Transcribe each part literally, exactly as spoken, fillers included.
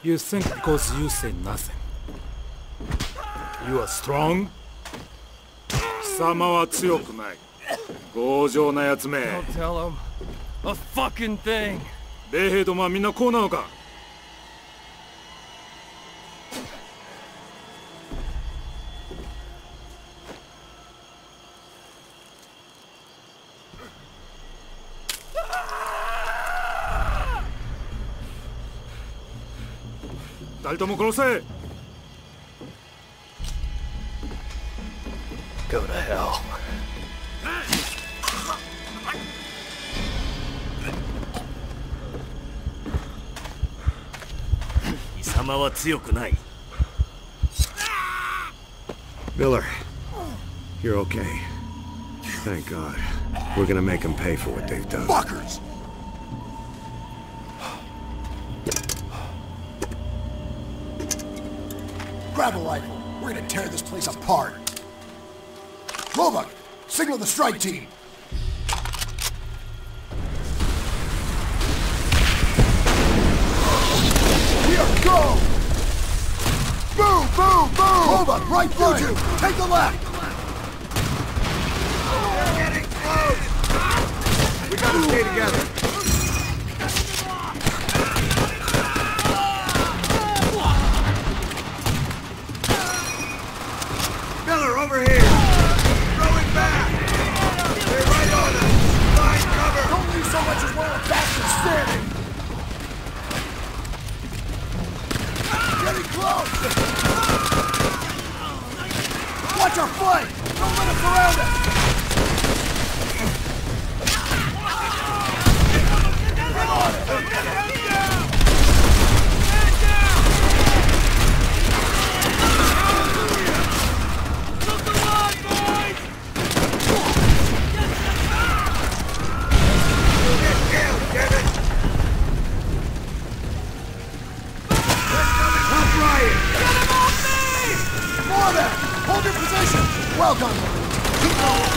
You think because you say nothing, you are strong? 貴様は強くない。強情なやつめ。 Don't tell him a fucking thing. 米兵どもはみんなこうなのか。誰とも殺せ。 Go to hell. 貴様は強くない。 Miller, you're okay. Thank God. We're gonna make them pay for what they've done. Fuckers! Grab a rifle. We're gonna tear this place apart. Roebuck, signal the strike team. Here, go! Boom, boom, boom! Roebuck, right through you! Take the left! They're getting close! We gotta stay together. Miller, over here! Throw it back! They're right on us! Find cover! Don't leave so much as one of the bastards standing! Getting close! Watch our flank! Don't let us surround us! Get on it! Hold your position! Well done, keep going!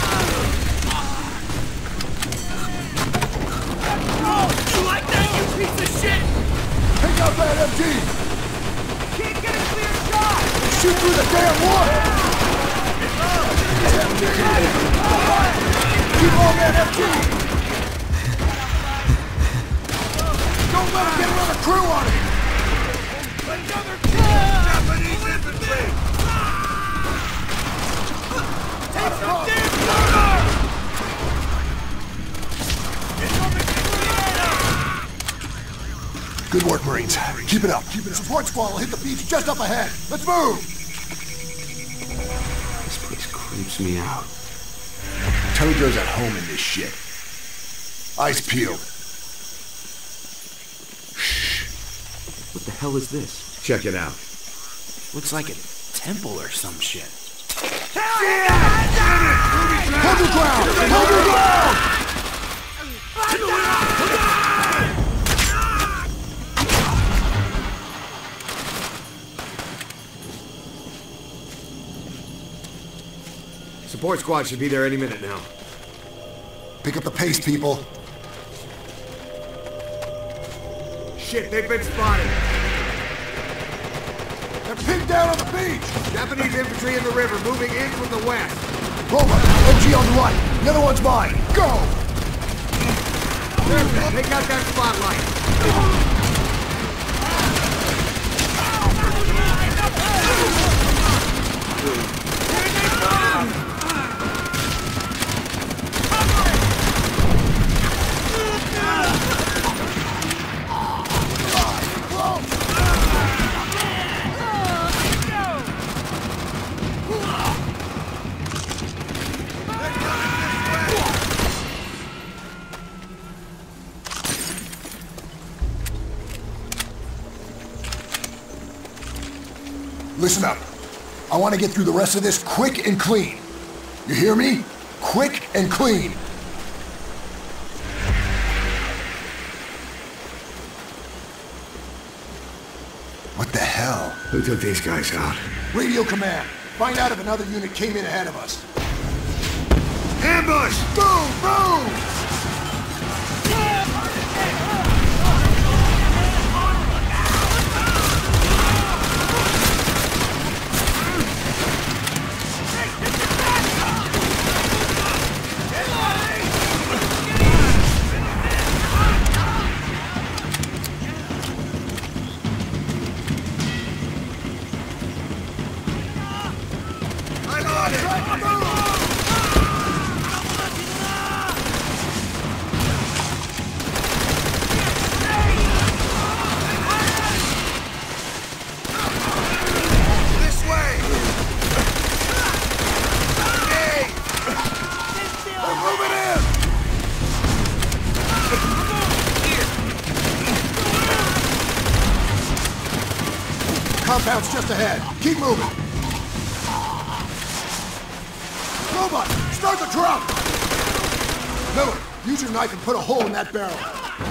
Oh, you like that, you piece of shit? Take out that M G! Can't get a clear shot! Shoot through the damn wood! M G! Keep on that M G! Don't let him get another crew on it! Another kill! Japanese infantry! Take some damn cover! Good work, Marines. Keep it up. Keep it up. Support squad will hit the beach just up ahead. Let's move! This place creeps me out. Tojo's at home in this shit. Eyes peeled. Shh. What the hell is this? Check it out. Looks like a temple or some shit. Hold your ground! Hold your ground! Support squad should be there any minute now. Pick up the pace, people. Shit, they've been spotted. They're pinned down on the beach! Japanese infantry in the river, moving in from the west. Roma, M G on the right. The other one's mine. Go! There, take out that spotlight. Listen up. I want to get through the rest of this quick and clean. You hear me? Quick and clean. What the hell? Who took these guys out? Radio command. Find out if another unit came in ahead of us. Ambush! Boom! Boom! got it! This way! Hey! They're moving in! Compound's just ahead. Keep moving. Robot, start the truck! Miller, use your knife and put a hole in that barrel.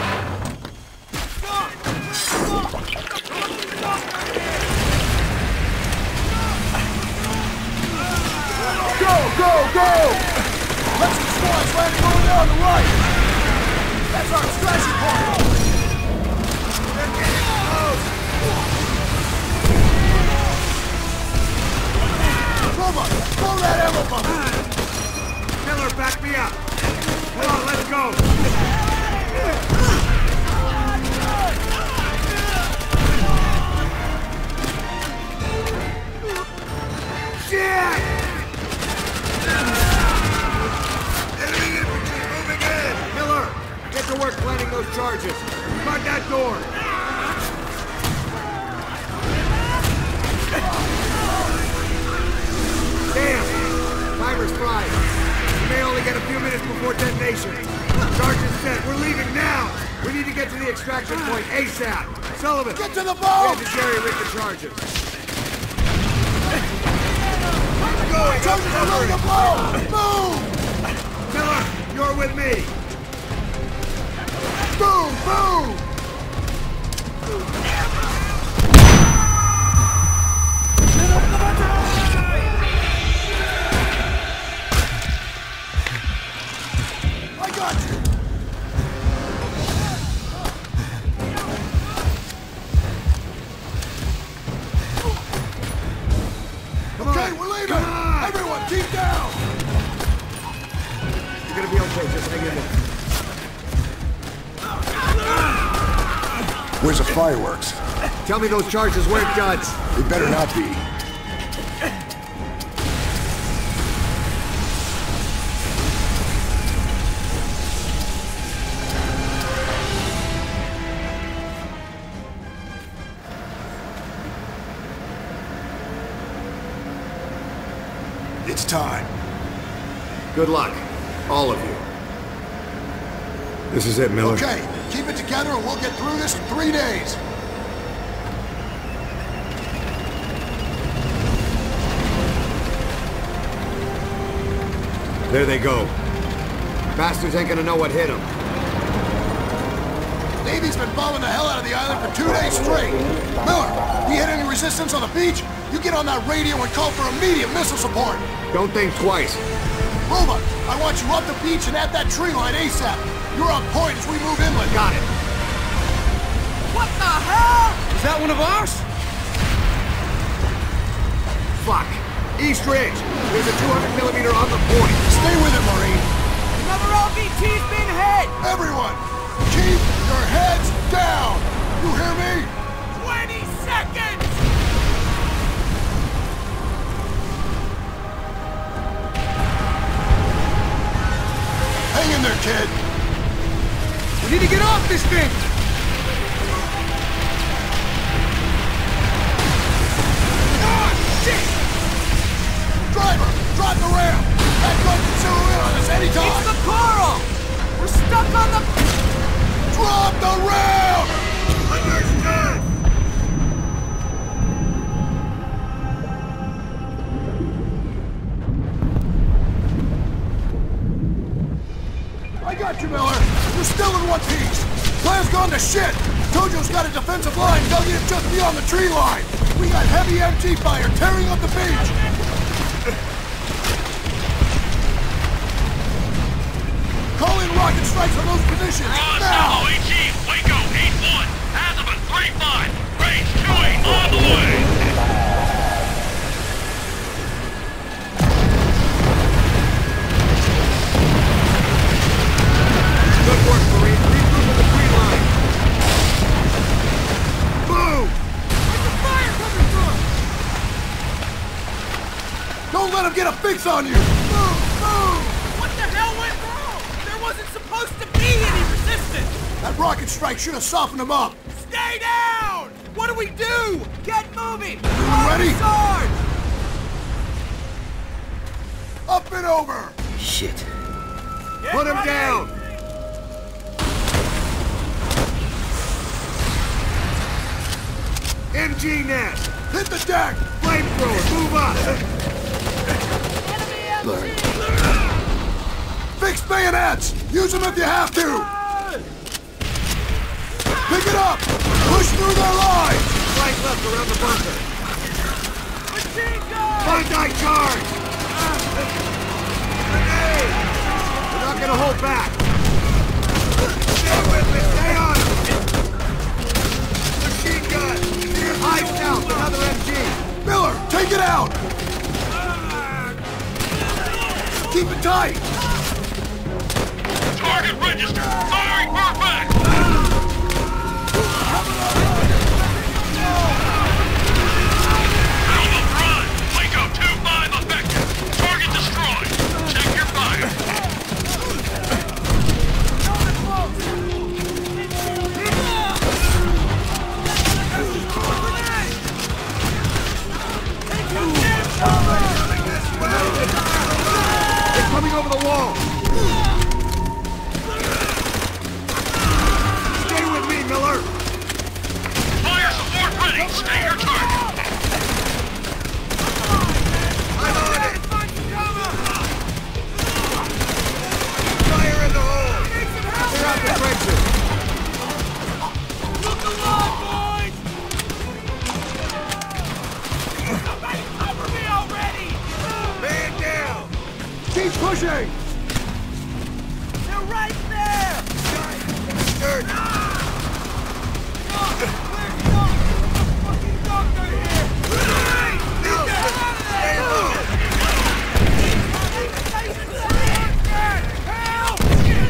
Go, go, go! Let's some squads landing over there on the right! That's our extraction point! They're getting close! Robot, blow that ammo pump! Miller, back me up! Come on, let's go! Shit! Enemy infantry moving in! Miller, get to work planting those charges. Guard that door! Damn! Timer's fried. We may only get a few minutes before detonation. Charges set. We're leaving now! We need to get to the extraction point ASAP! Sullivan! Get to the We boat! have to jerry-rig the charges. Charges are ready to blow! Move! Miller, you're with me! Boom! Boom! I got you! Okay, we're leaving! Everyone, keep down! You're gonna be okay, just hang in there. Where's the fireworks? Tell me those charges weren't duds. They better not be. It's time. Good luck, all of you. This is it, Miller. Okay, keep it together and we'll get through this in three days. There they go. Bastards ain't gonna know what hit them. Navy's been bombing the hell out of the island for two days straight. Miller, you hit any resistance on the beach? You get on that radio and call for immediate missile support. Don't think twice. Robot, I want you up the beach and at that tree line ASAP. You're on point as we move inland. Got it. What the hell? Is that one of ours? Fuck. East Ridge. There's a two hundred millimeter on the point. Stay with it, Marine. Another L V T's been hit! Everyone, keep your heads down. You hear me? twenty seconds! Hang in there, kid. We need to get off this thing! Ah, shit! Driver, drop the ramp. That gun can zero in on us anytime. It's the coral! We're stuck on the... Drop the ramp! Understood! I got you, Miller. We're still in one piece. Plan's gone to shit. Tojo's got a defensive line dug in just beyond the tree line. We got heavy M G fire tearing up the beach. Call in rocket strikes from those positions. Now! O H E, Waco eight one, Azimuth three five, range two eight on the way. Good work, Marine. Regroup with the green line. Move! Where's the fire coming from? Don't Don't let him get a fix on you! Move! Move! What the hell went wrong? There wasn't supposed to be any resistance! That rocket strike should have softened him up! Stay down! What do we do? Get moving! You ready? Sarge! Up and over! Shit. Get Put him ready! down! M G net! Hit the deck! Flamethrower, move up! Enemy M G! Fix bayonets! Use them if you have to! Pick it up! Push through their lines! Flank left around the bunker. Machine gun! Bandai charge! Grenade! We're not gonna hold back! Stay with me! Stay on him! Machine gun! Eyes down! Another M G! Miller, take it out! Keep it tight! Target registered. Firing perfect. Alpha run. Waco two five effective. Target destroyed. Check your fire. They're coming over the wall! Stay with me, Miller! Fire support ready. Stay your target. I'm on it! Fire in the hole! Clear out the trenches! Look alive, boys! Somebody cover me already! Man down! Keep pushing! They're right there! Dirt! Fucking doctor here! Nelson! Stay low! Help!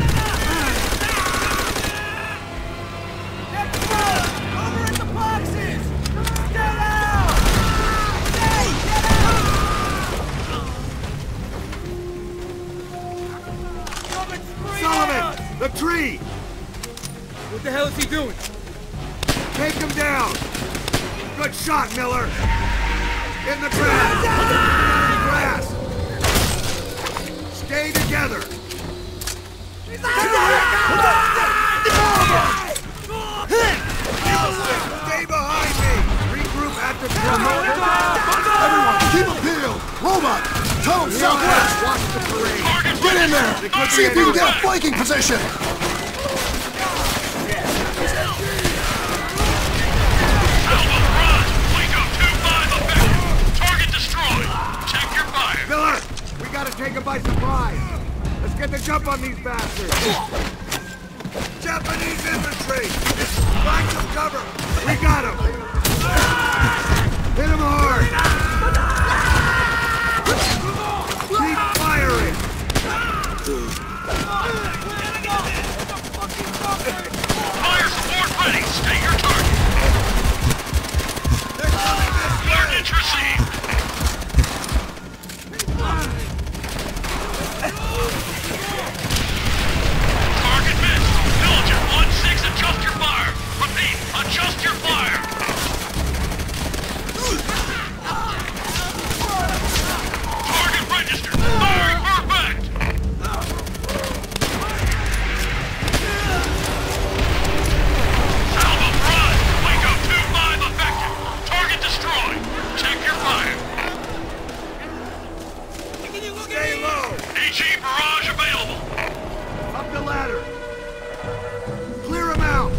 Next row! Over at the boxes! Get out! Stay! Get out! Coming straight Sullivan! out! The tree! What the hell is he doing? Take him down! Good shot, Miller! In the grass! In the grass! Stay together! Nelson, stay behind me! Regroup at the drum! Everyone, keep them peeled! Robot, tell them southwest! Watch the parade! Get in there! See if you can get a flanking position! Alpha run. Waco two five effective. Target destroyed. Check your fire. Miller, we gotta take him by surprise! Let's get the jump on these bastards! Japanese infantry! Find some cover! We got him! Hit him hard! Keep firing! Fire support ready. Stay your target. Coordinates received. Target missed. Villager one six, adjust your fire. Repeat, adjust your fire. Target registered. Firing perfect. Salvo run. Waco two five effective. Target destroyed. Check your fire. Stay low! A G barrage available. Up the ladder! Clear him out!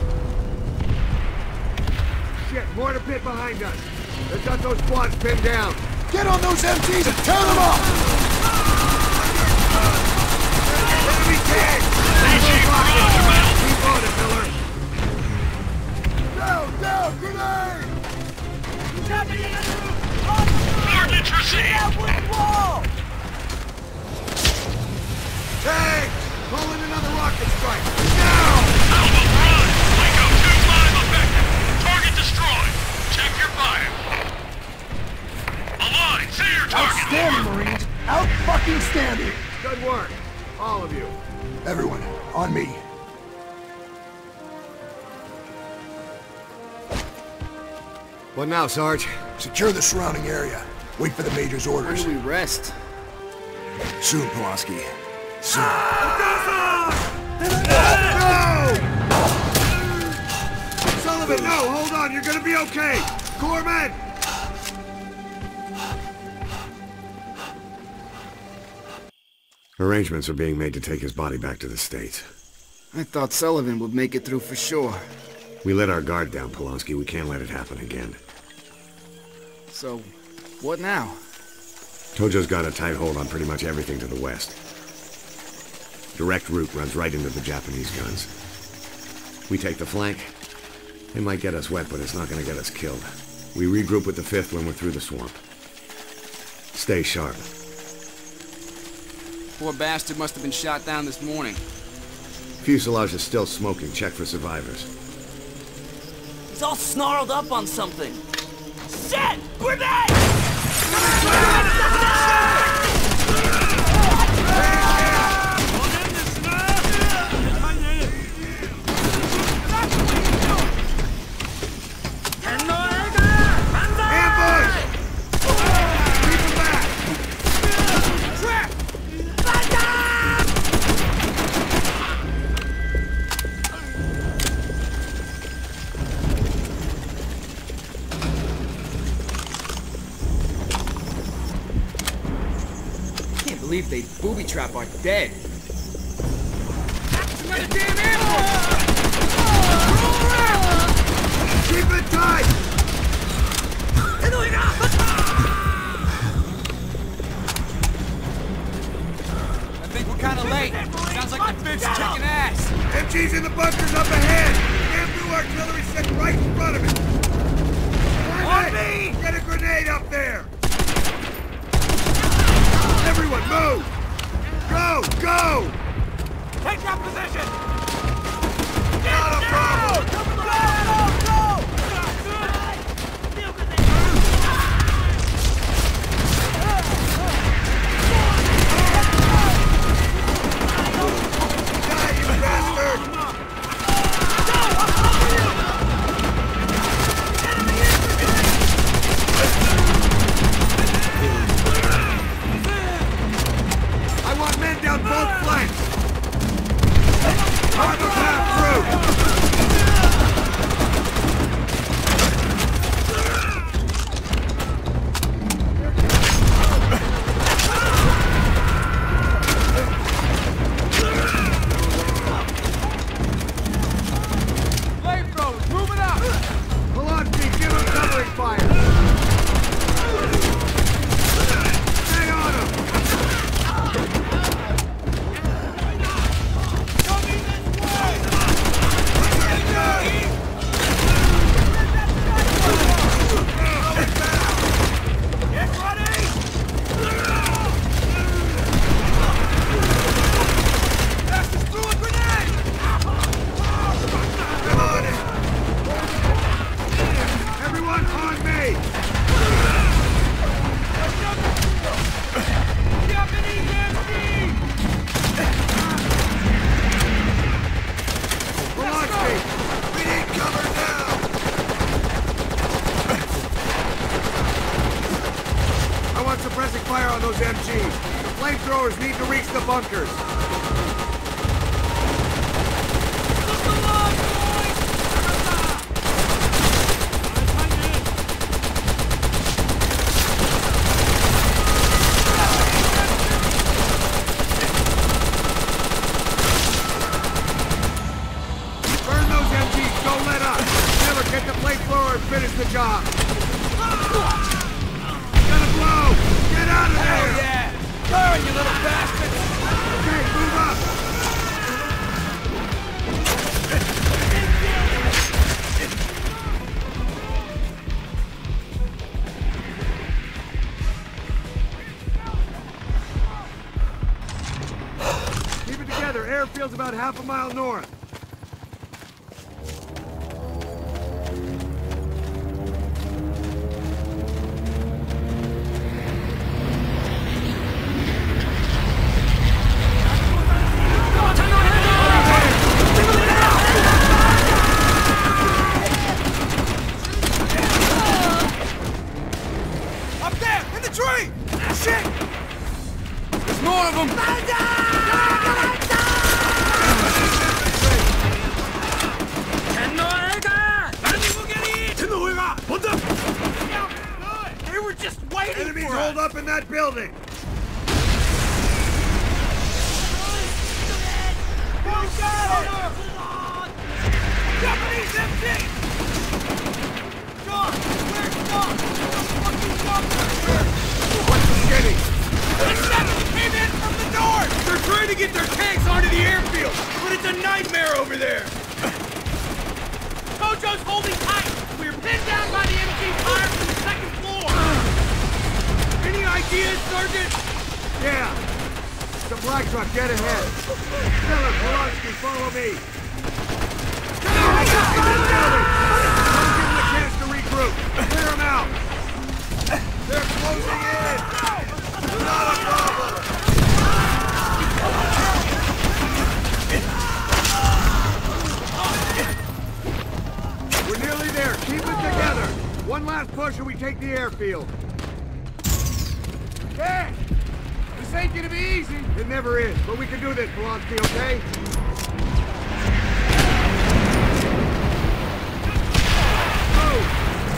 Shit, mortar pit behind us! They've got those squads pinned down! Get on those M Gs and tear them up! Enemy tank! A G barrage available. Keep on it, Miller! Down, down, grenade! Coordinates received. Tank! Call in another rocket strike! Now! Alpha run. Waco two five effective. Target destroyed. Check your fire. Align. Clear. your target. Outstanding, Marines! Out-fucking-standing! Good work, all of you. Everyone, on me. What now, Sarge? Secure the surrounding area. Wait for the Major's orders. When do we rest? Soon, Pulaski. Soon. No! Sullivan, no! Hold on, you're gonna be okay! Corpsman! Arrangements are being made to take his body back to the States. I thought Sullivan would make it through for sure. We let our guard down, Polanski. We can't let it happen again. So, what now? Tojo's got a tight hold on pretty much everything to the west. Direct route runs right into the Japanese guns. We take the flank. It might get us wet, but it's not gonna get us killed. We regroup with the fifth when we're through the swamp. Stay sharp. Poor bastard must have been shot down this morning. Fuselage is still smoking. Check for survivors. He's all snarled up on something. Shit! Grenade! Believe they booby trap our dead. Another damn Keep it tight! I think we're kind of late. Sounds like the fifth's kicking ass. M G's in the bunkers up ahead! Bamboo artillery set right in front of it! On me! Get a grenade up there! Everyone, move! Go! Go! Take that position! Not a problem! Go! Go! Die, you bastard! I want men down both flanks! Hard the path through! Flamethrowers, moving up! Polanski, give him covering fire! Stay on him! Everyone on me! Polanski, we need cover now! I want suppressing fire on those M Gs. The flamethrowers need to reach the bunkers. Burn those M Gs, don't let up! Never get the flamethrower and finish the job! Gonna blow! Get out of there! Yeah! Burn, you little bastard! Okay, move up! Keep it together. Airfield's about half a mile north. me! Shit! There's more of them! They were just waiting Enemies for hold us. up in that building! Japanese M C! John, where's John? Fucking John! What's the skinny? The seven came in from the north! They're trying to get their tanks onto the airfield, but it's a nightmare over there! Tojo's holding tight! We're pinned down by the M G fire from the second floor! Any ideas, Sergeant? Yeah! The black truck, get ahead! Miller, Polanski, follow me! Get out of the building! Don't give them a chance to regroup! Clear them out! They're closing in! Not a problem! We're nearly there. Keep it together. One last push and we take the airfield. Hey! This ain't gonna be easy. It never is, but we can do this, Polanski, okay? Move!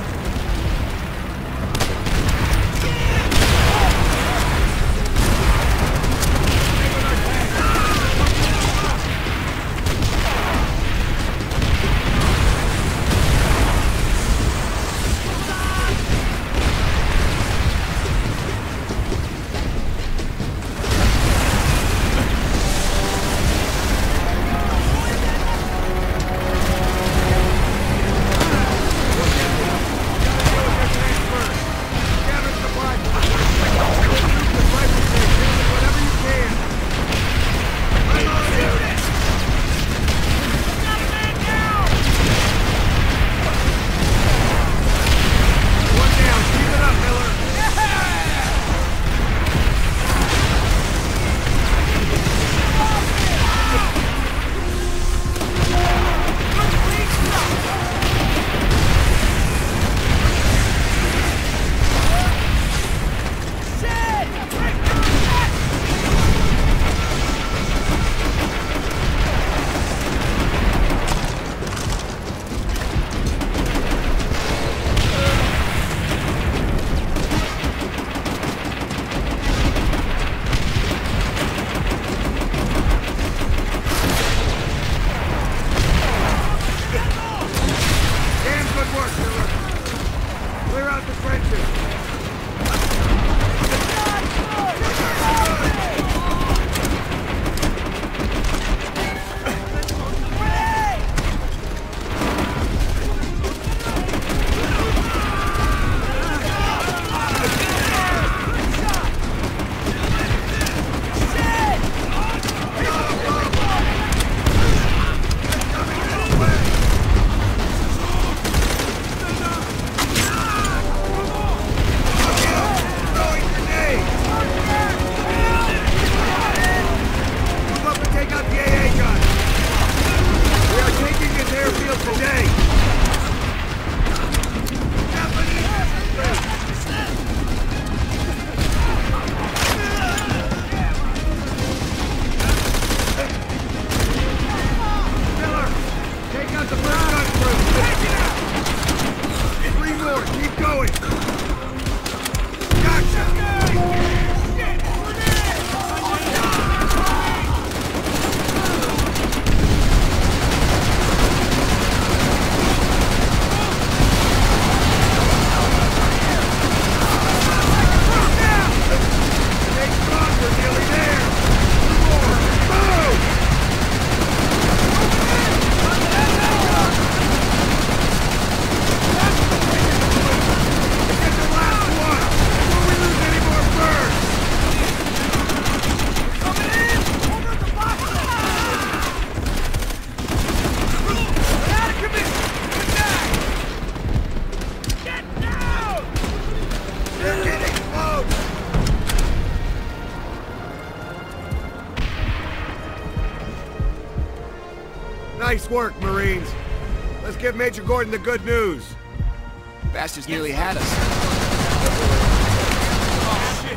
Nice work, Marines. Let's give Major Gordon the good news. Bastards nearly had us. Oh,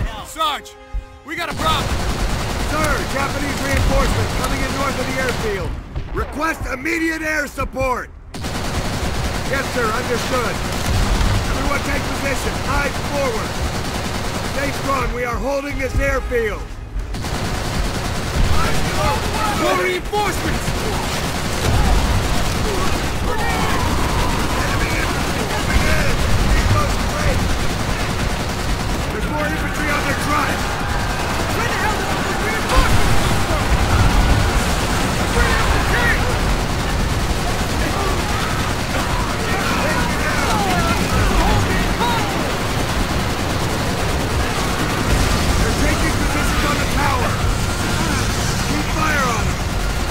charge. We got a problem. Sir, Japanese reinforcements coming in north of the airfield. Request immediate air support. Yes, sir, understood. Everyone take position. Eyes forward. Stay strong. We are holding this airfield. More reinforcements! There's more infantry on their drive. Where the hell did all those reinforcements come from? We're out the tank! They're taking positions on the tower. Keep fire on them.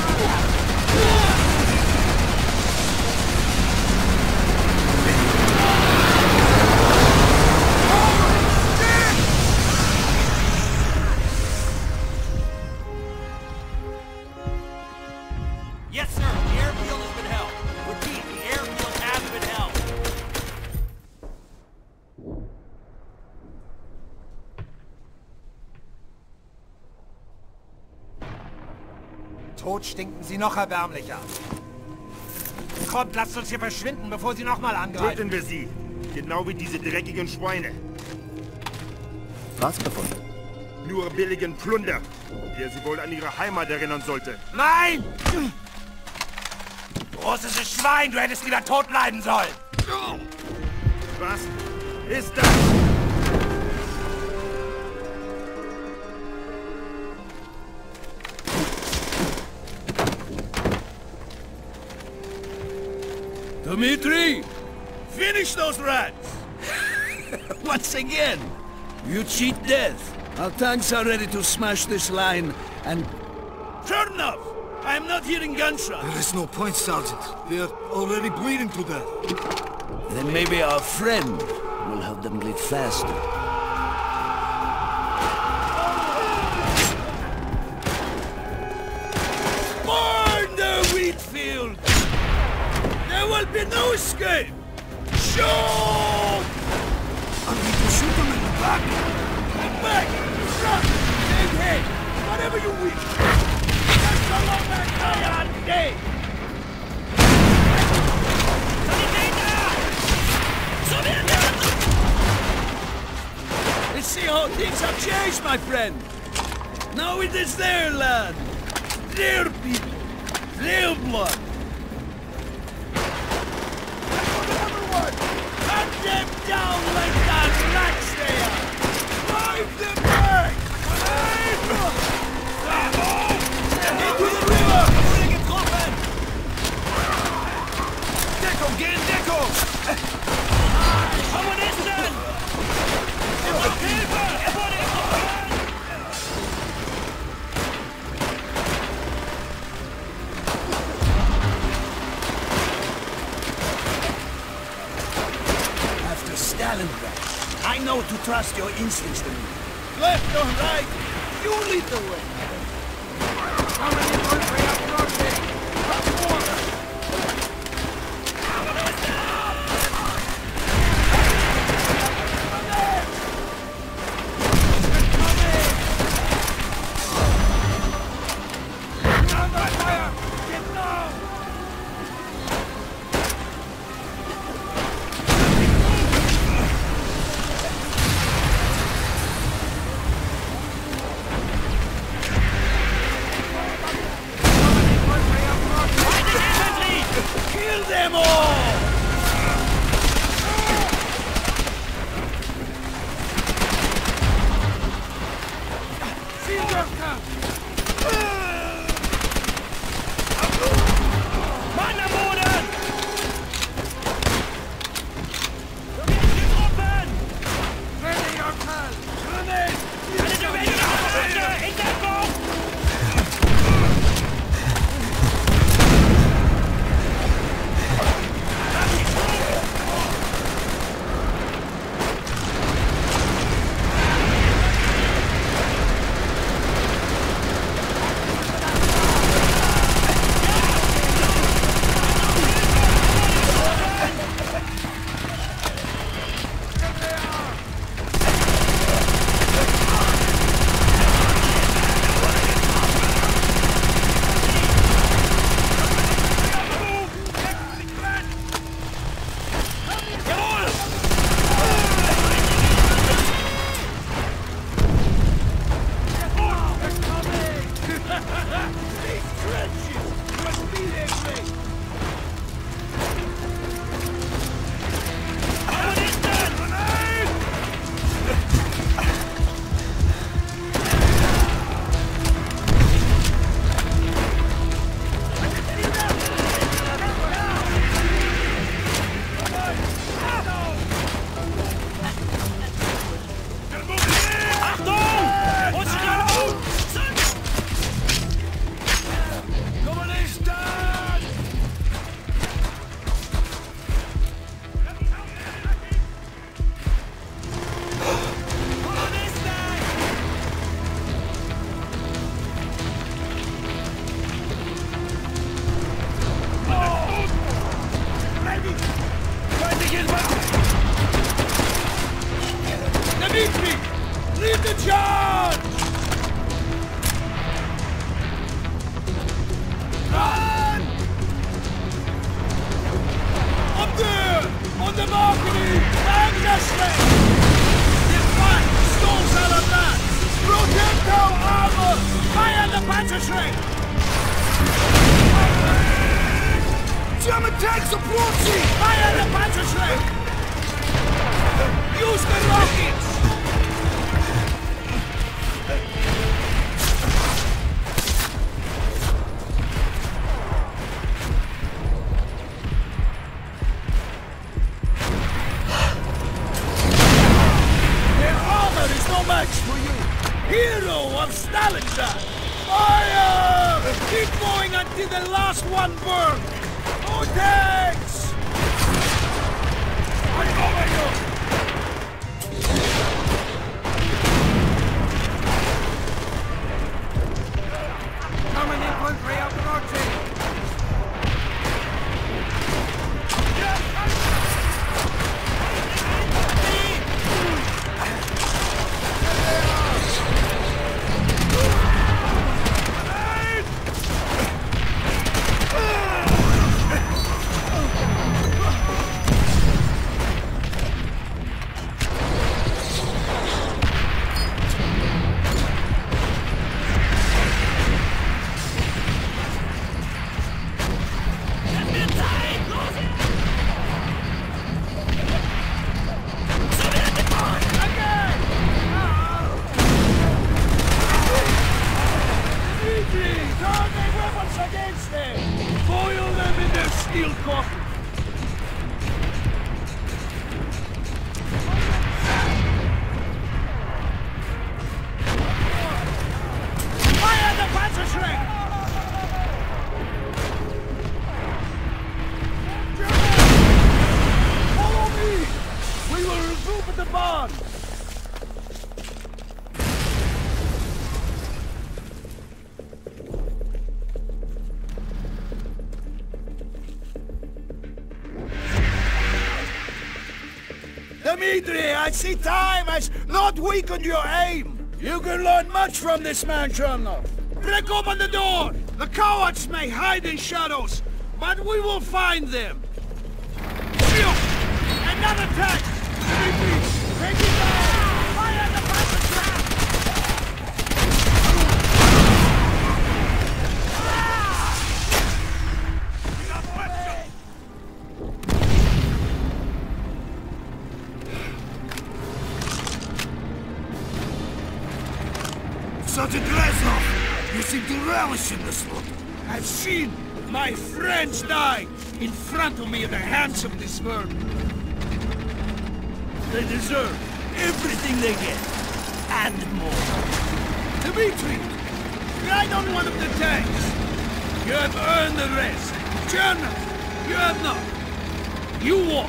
Yes, sir. The airfield has been held. Repeat, the airfield has been held. Tot stinken sie noch erbärmlicher. Kommt, lasst uns hier verschwinden, bevor sie nochmal angreifen. Töten wir sie. Genau wie diese dreckigen Schweine. Was davon? Nur billigen Plunder, der sie wohl an ihre Heimat erinnern sollte. Nein! Großes Schwein, du hättest wieder tot bleiben sollen. Was ist das? Dmitri! Finish those rats! Once again! You cheat death! Our tanks are ready to smash this line, and... Turn off! I am not hearing gunshots! There is no point, Sergeant. They are already bleeding to death. then maybe our friend will help them bleed faster. Burn the wheat field! There will be no escape! Shoot! I need to shoot them in the back. Back! Front! Same head! Whatever you wish! That's a long man day! Let's see how things have changed, my friend! Now it is their land! Their people! Their blood! Cut them down like that rats they are! Drive them back! Into the river! Deco, get in Deco! Kommunisten! Hilfe! After Stalingrad, I know to trust your instincts to me. Left or right, you lead the way. How many infantry up rotating? Up water! Kill them all! Seal your camp! Motherboard! Ready your camp! Grenade! immediately! I see time has not weakened your aim. You can learn much from this man, Colonel. Break open the door. The cowards may hide in shadows, but we will find them. Shield! Another tank! Take it down! Fire the passage trap! Sergeant Reznov, you seem to relish in this look. I've seen my friends die in front of me at the hands of this world. They deserve everything they get, and more. Dmitri, ride on one of the tanks. You have earned the rest. Colonel, you have not. You walk.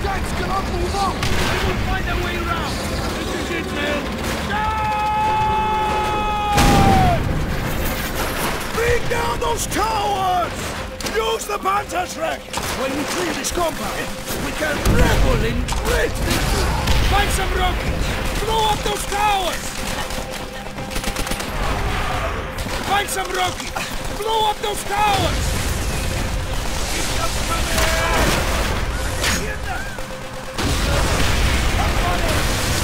Guys, get up, move up! I will find a way around! This is it, man! Down! Bring down those towers! Use the Panzerschreck! When we clear this compound, we can revel in great victory! Find some rockets! Blow up those towers! Find some rockets! Blow up those towers! Keep them coming! Get them! Up on it!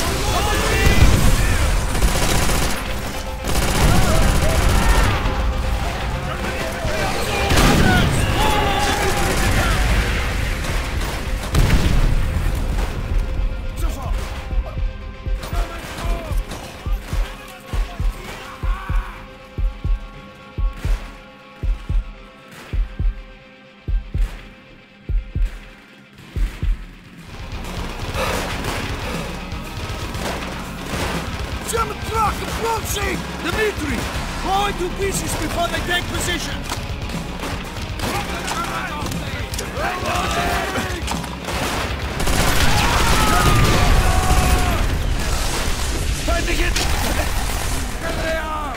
Dimitri! Blow it to pieces before they take position! Time to get... There they are!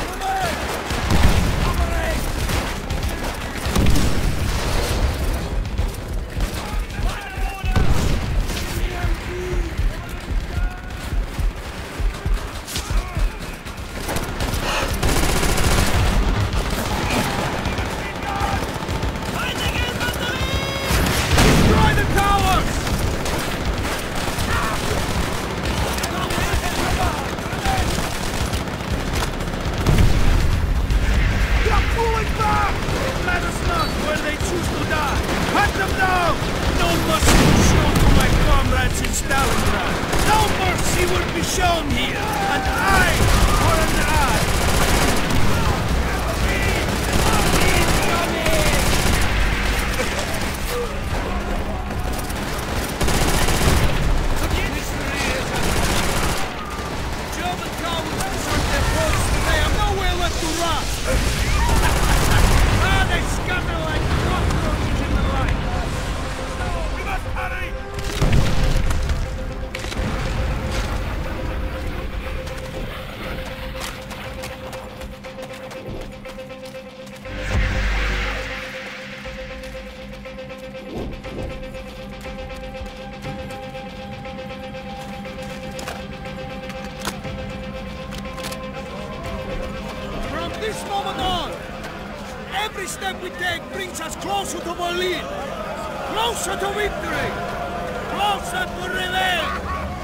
this moment on, every step we take brings us closer to Berlin, closer to victory, closer to revenge.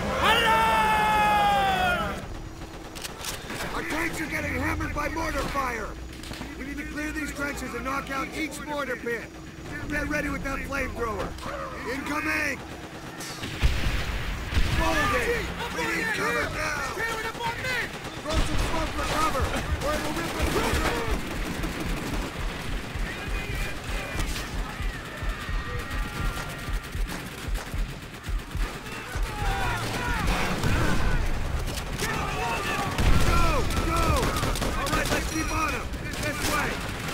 Hurrah! Our tanks are getting hammered by mortar fire. We need to clear these trenches and knock out each mortar pit. Get ready with that flamethrower. Incoming! Moving! We need cover now! Throw some smoke for cover, or it'll rip the through! Go! Go! Alright, let's keep on him! This way!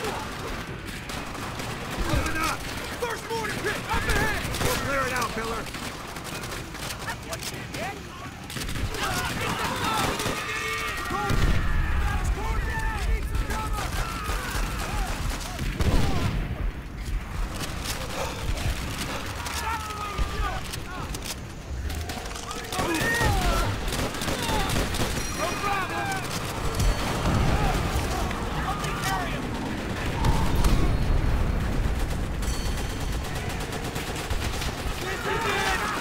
Open up! First mortar pit! Up ahead! We'll clear it out, Pillar! This is it!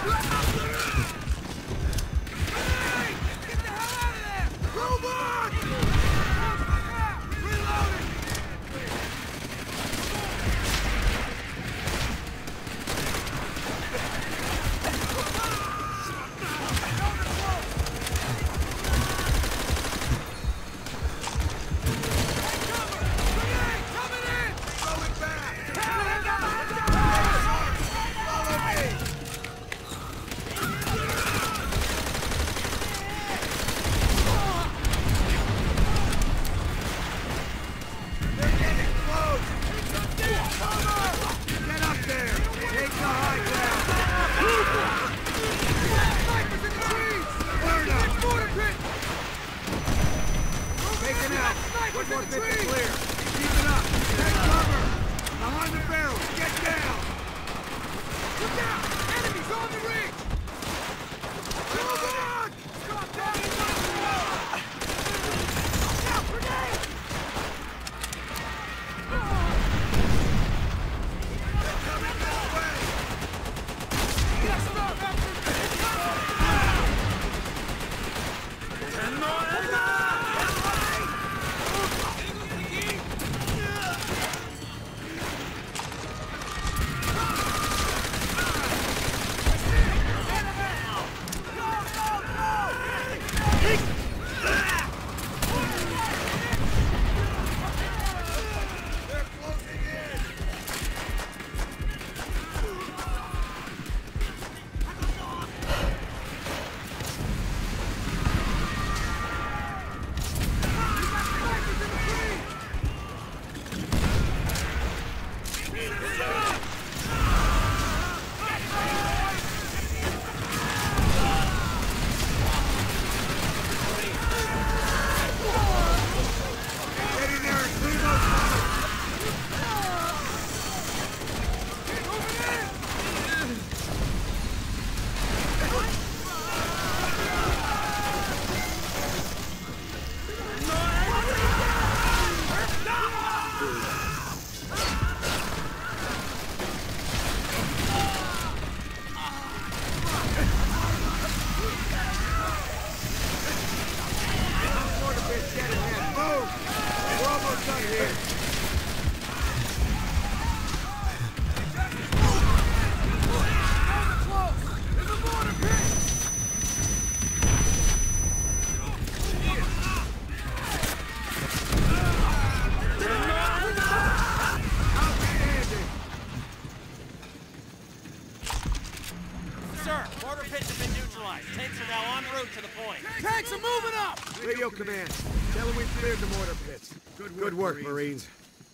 Command. Tell them we've cleared the mortar pits. Good work, Good work Marines.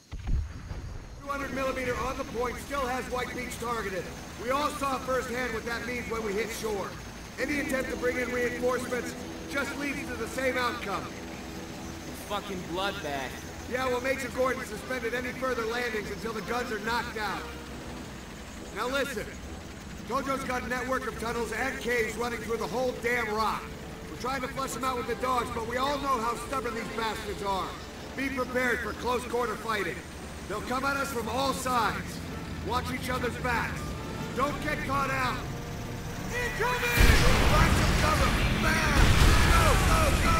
two hundred millimeter on the point still has White Beach targeted. We all saw firsthand what that means when we hit shore. Any attempt to bring in reinforcements just leads to the same outcome. Fucking bloodbath. Yeah, well, Major Gordon suspended any further landings until the guns are knocked out. Now listen. Tojo's got a network of tunnels and caves running through the whole damn rock. We're trying to flush them out with the dogs, but we all know how stubborn these bastards are. Be prepared for close quarter fighting. They'll come at us from all sides. Watch each other's backs. Don't get caught out. Incoming! Find some cover! Fast! Go, go, go!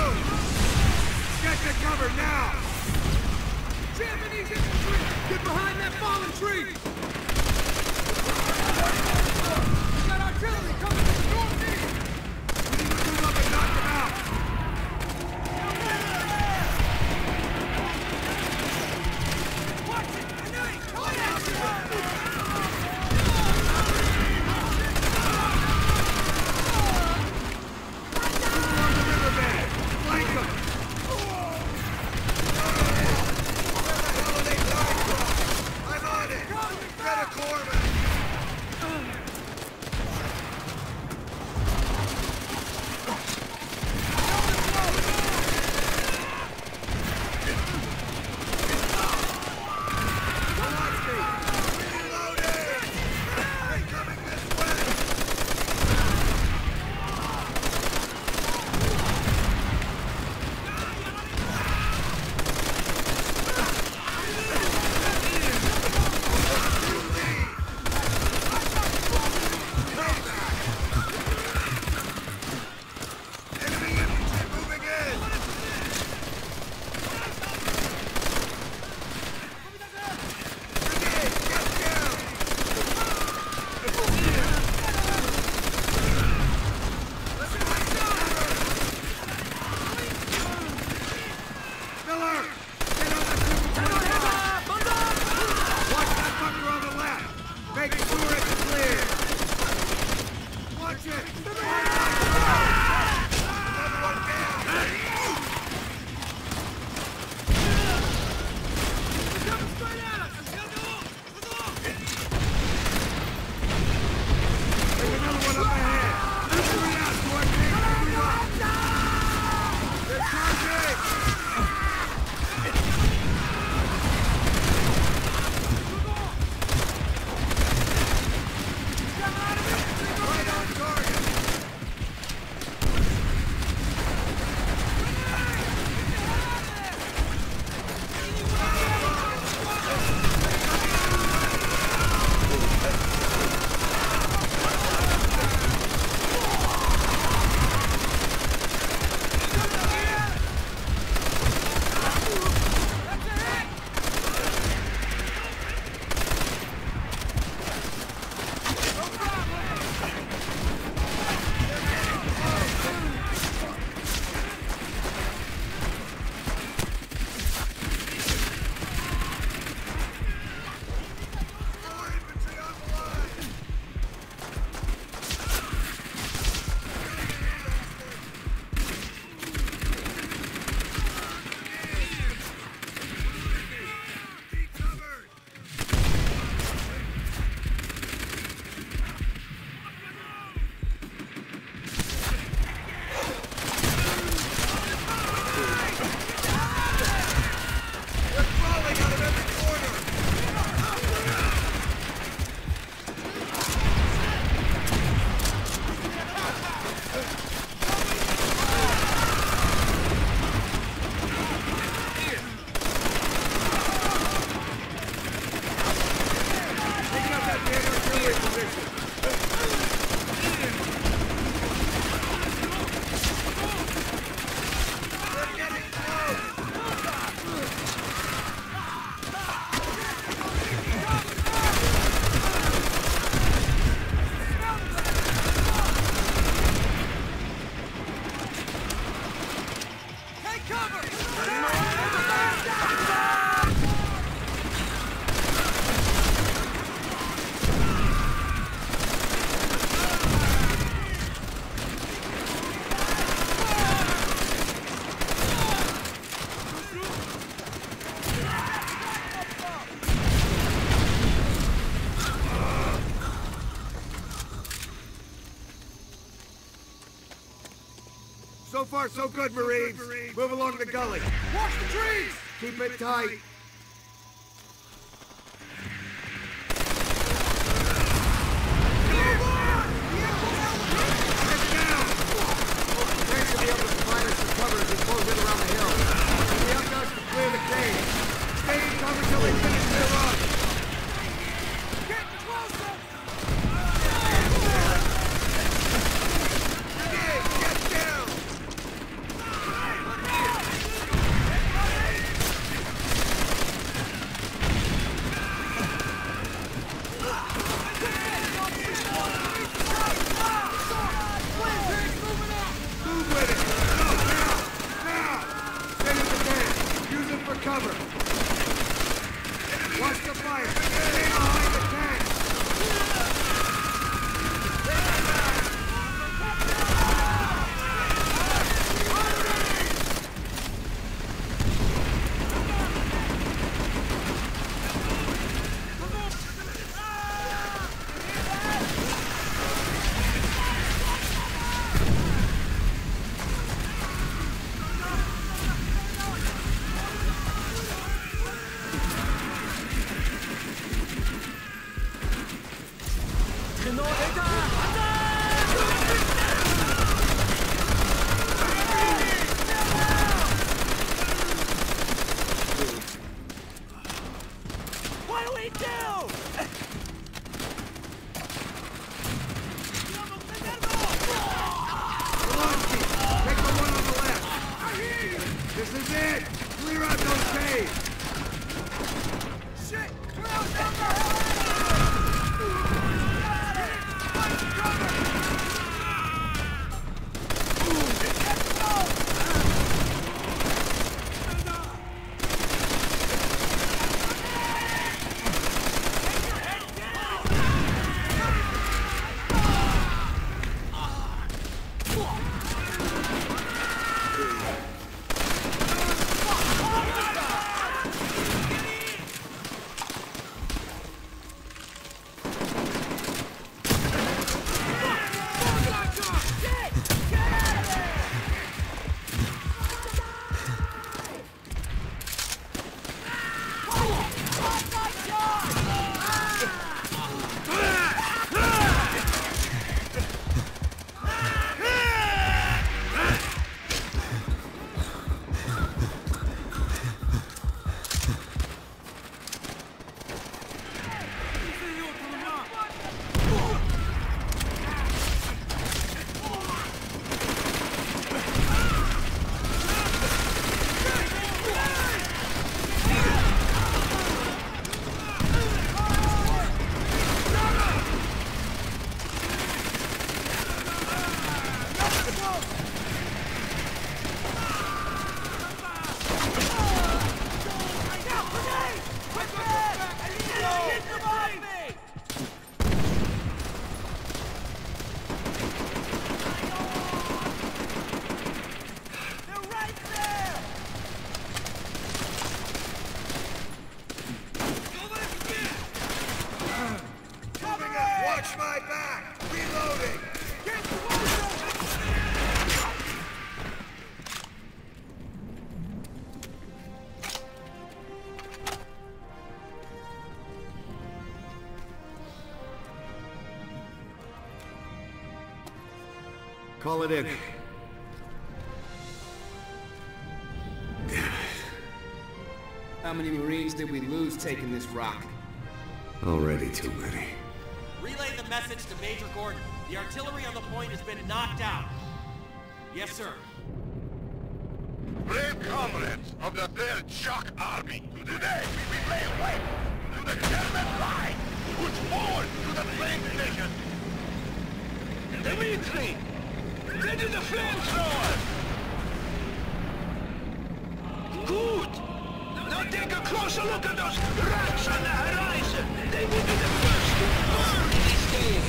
Get to cover now! Japanese infantry! Get behind that fallen tree! We got artillery coming from the northeast! We need to move up and knock them out! Watch it! I know it! Come on! So far, so good, Marines. Move along the gully. Watch the trees! Keep it tight. Be able to provide us some cover as we close in around the hill. The outguns to clear the cave. Stay in cover till they finish their run. Get closer! Get down! Move with it! Now! Now! Now! Stay in the tent! Use it for cover! Watch the fire! Stay behind the tent! What do we do? Zelensky, take the one on the left. This is it. Clear out those caves. Shit! We're outnumbered! Watch my back! Reloading! Get closer! Call it in. How many Marines did we lose taking this rock? Already too many. Relay the message to Major Gordon. The artillery on the point has been knocked out. Yes, sir. Brave comrades of the third Shock Army, today we lay waste to the German line, push forward to the flank station. Dimitri, ready the flamethrower! Good! Now take a closer look at those rats on the horizon! They will be the first to burn in this game!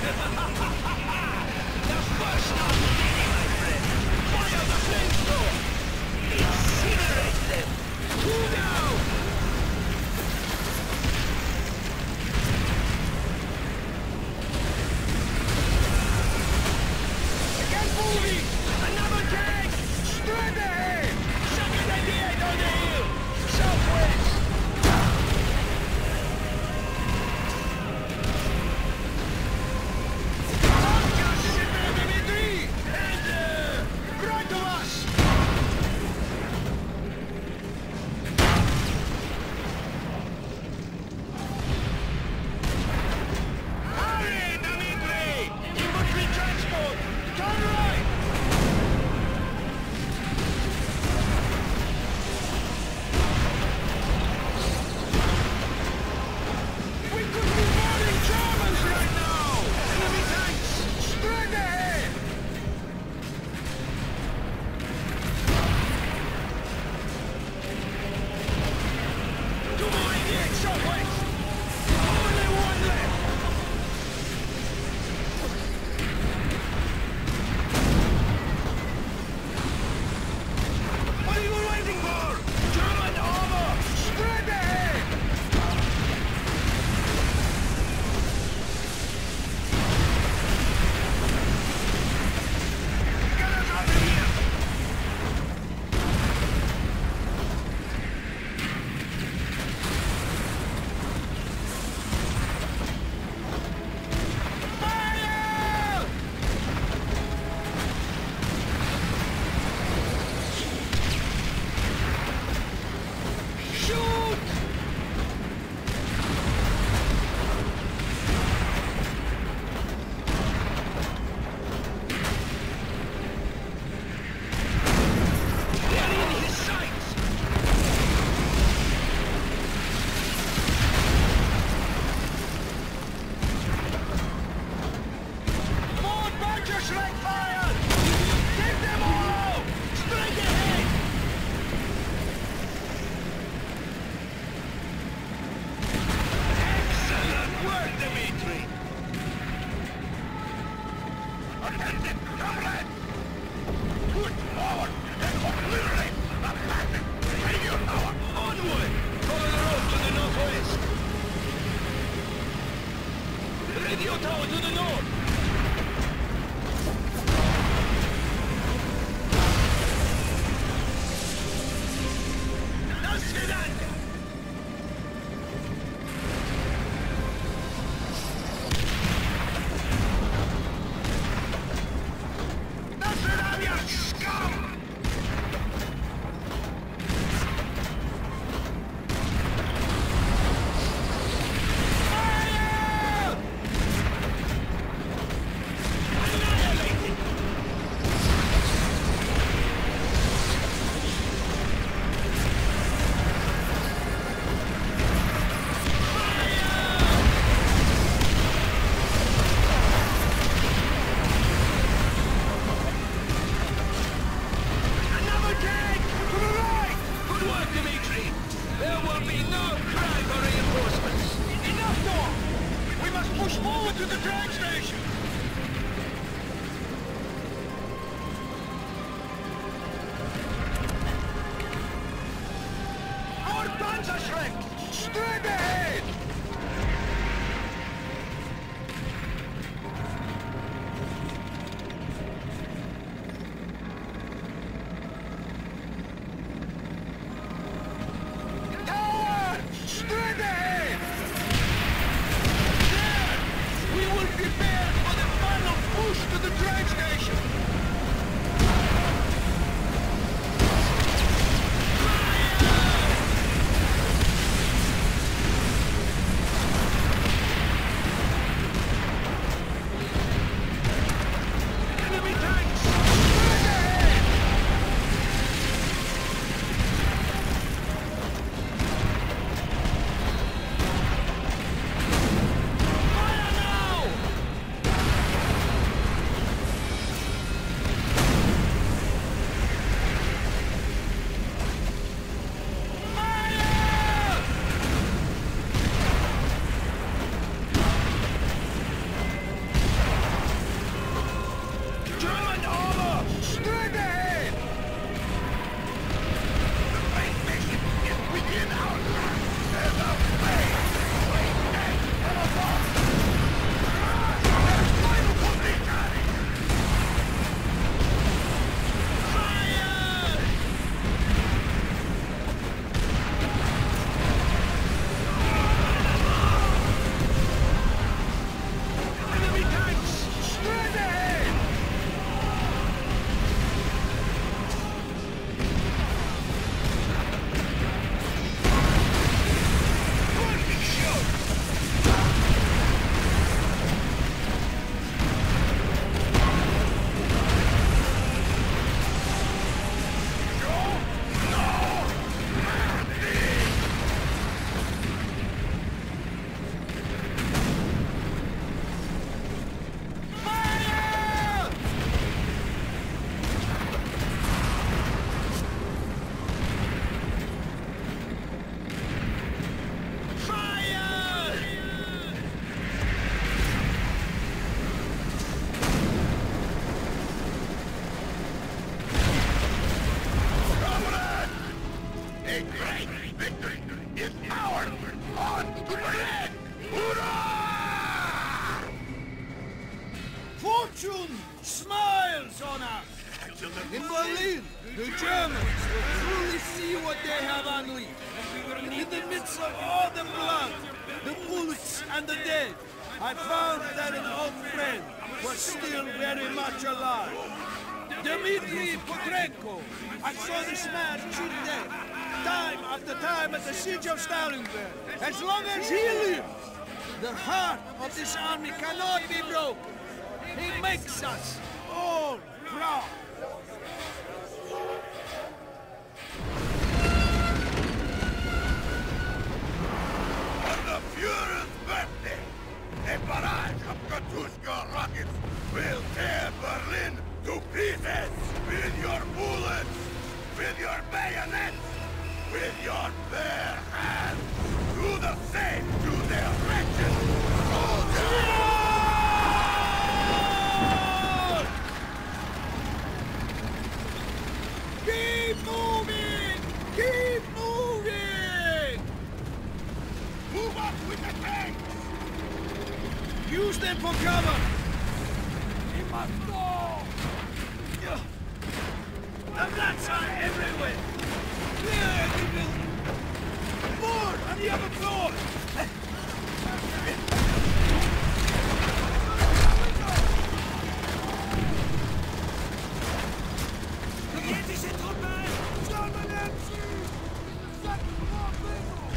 The first of many, my friend! Fire the flamethrower! Incinerate them! Two down! Again moving! Another tank! Straight ahead! Second eighty-eight on the hill! Southwest! In Berlin, the Germans will truly see what they have unleashed. In the midst of all the blood, the bullets and the dead, I found that an old friend was still very much alive. Dmitry Potrenko. I saw this man cheat death, time after time at the siege of Stalingrad. As long as he lives, the heart of this army cannot be broken. He makes us all proud. On the Fuhrer's birthday, a barrage of Katushka rockets will tear Berlin to pieces with your bullets, with your bayonets, with your bare hands. Do the same to their wretched soldiers! Keep moving! Keep moving! Move up with the tanks! Use them for cover! He must go! The blacks are everywhere! Clear every building! More on the other floor! Sowjetische Truppen! Stürmen den Zug! Setzen vor Bewegung!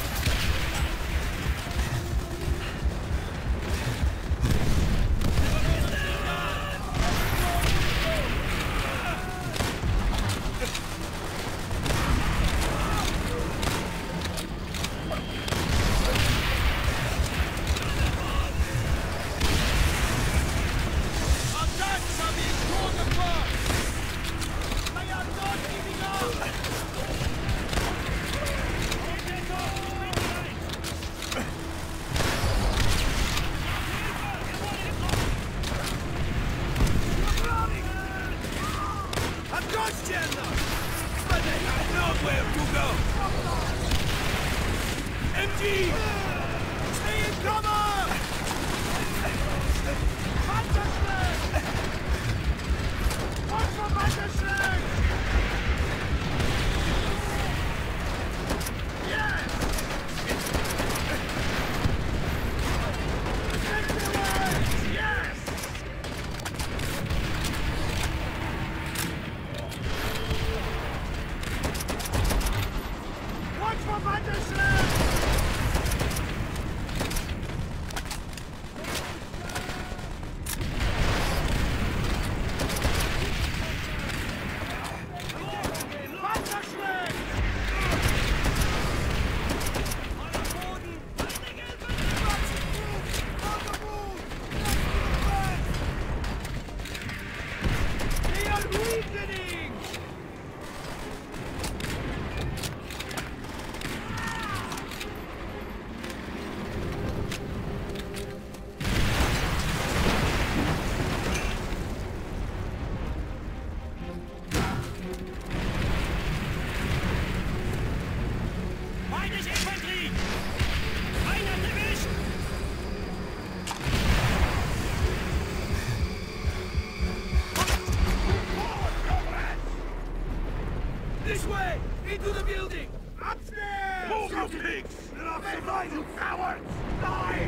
This way! Into the building! Upstairs! Move, you pigs! Die, you cowards! Die!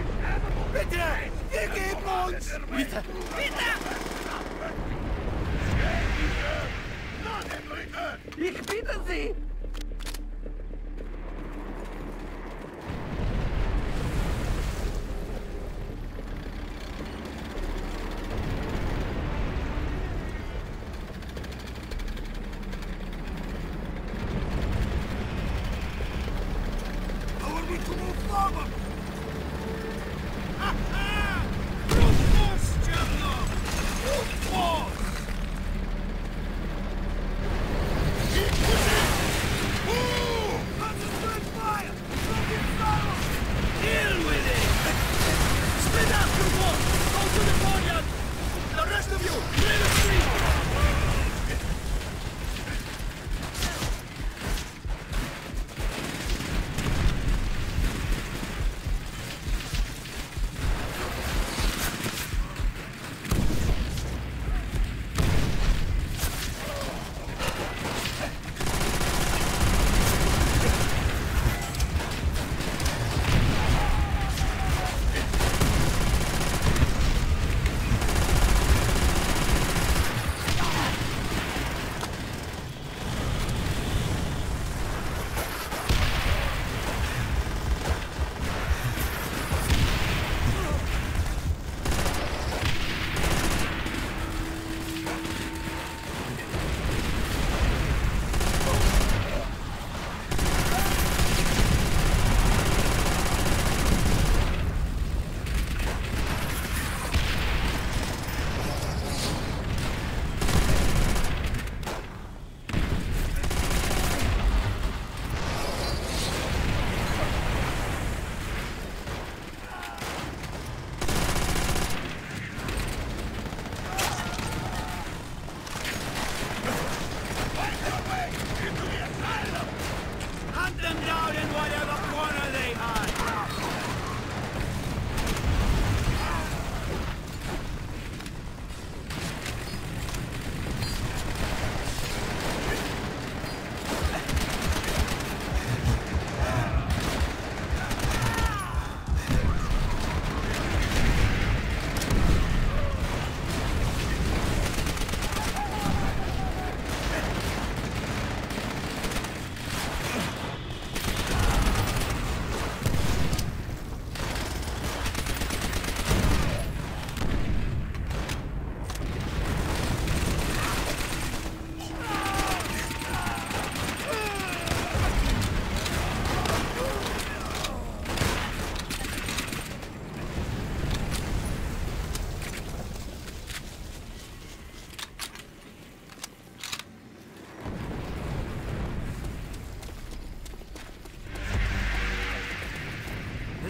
Bitte! Wir geben uns! Bitte! Bitte! Ich bitte Sie!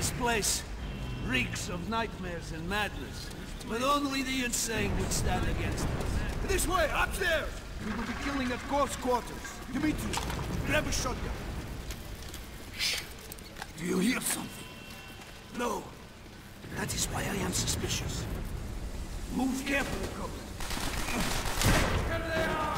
This place reeks of nightmares and madness, but only the insane would stand against us. This way, upstairs! We will be killing at close quarters. Dimitri, grab a shotgun. Shh. Do you hear something? No. That is why I am suspicious. Move carefully, Cobra. Here they are!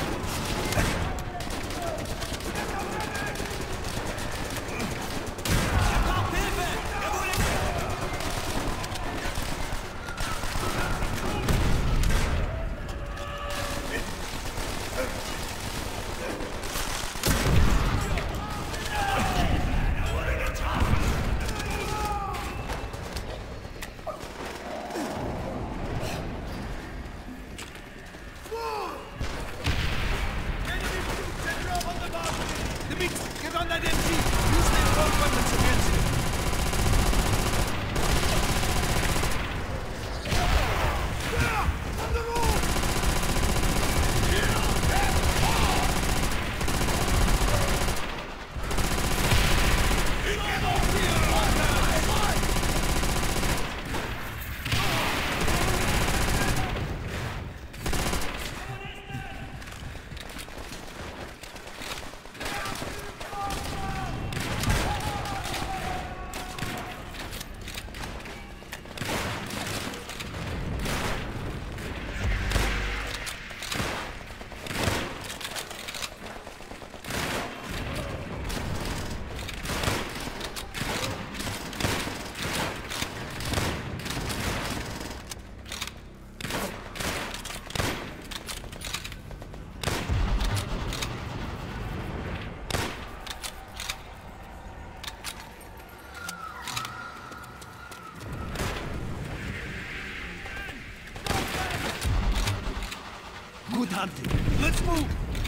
Good hunting. Let's move!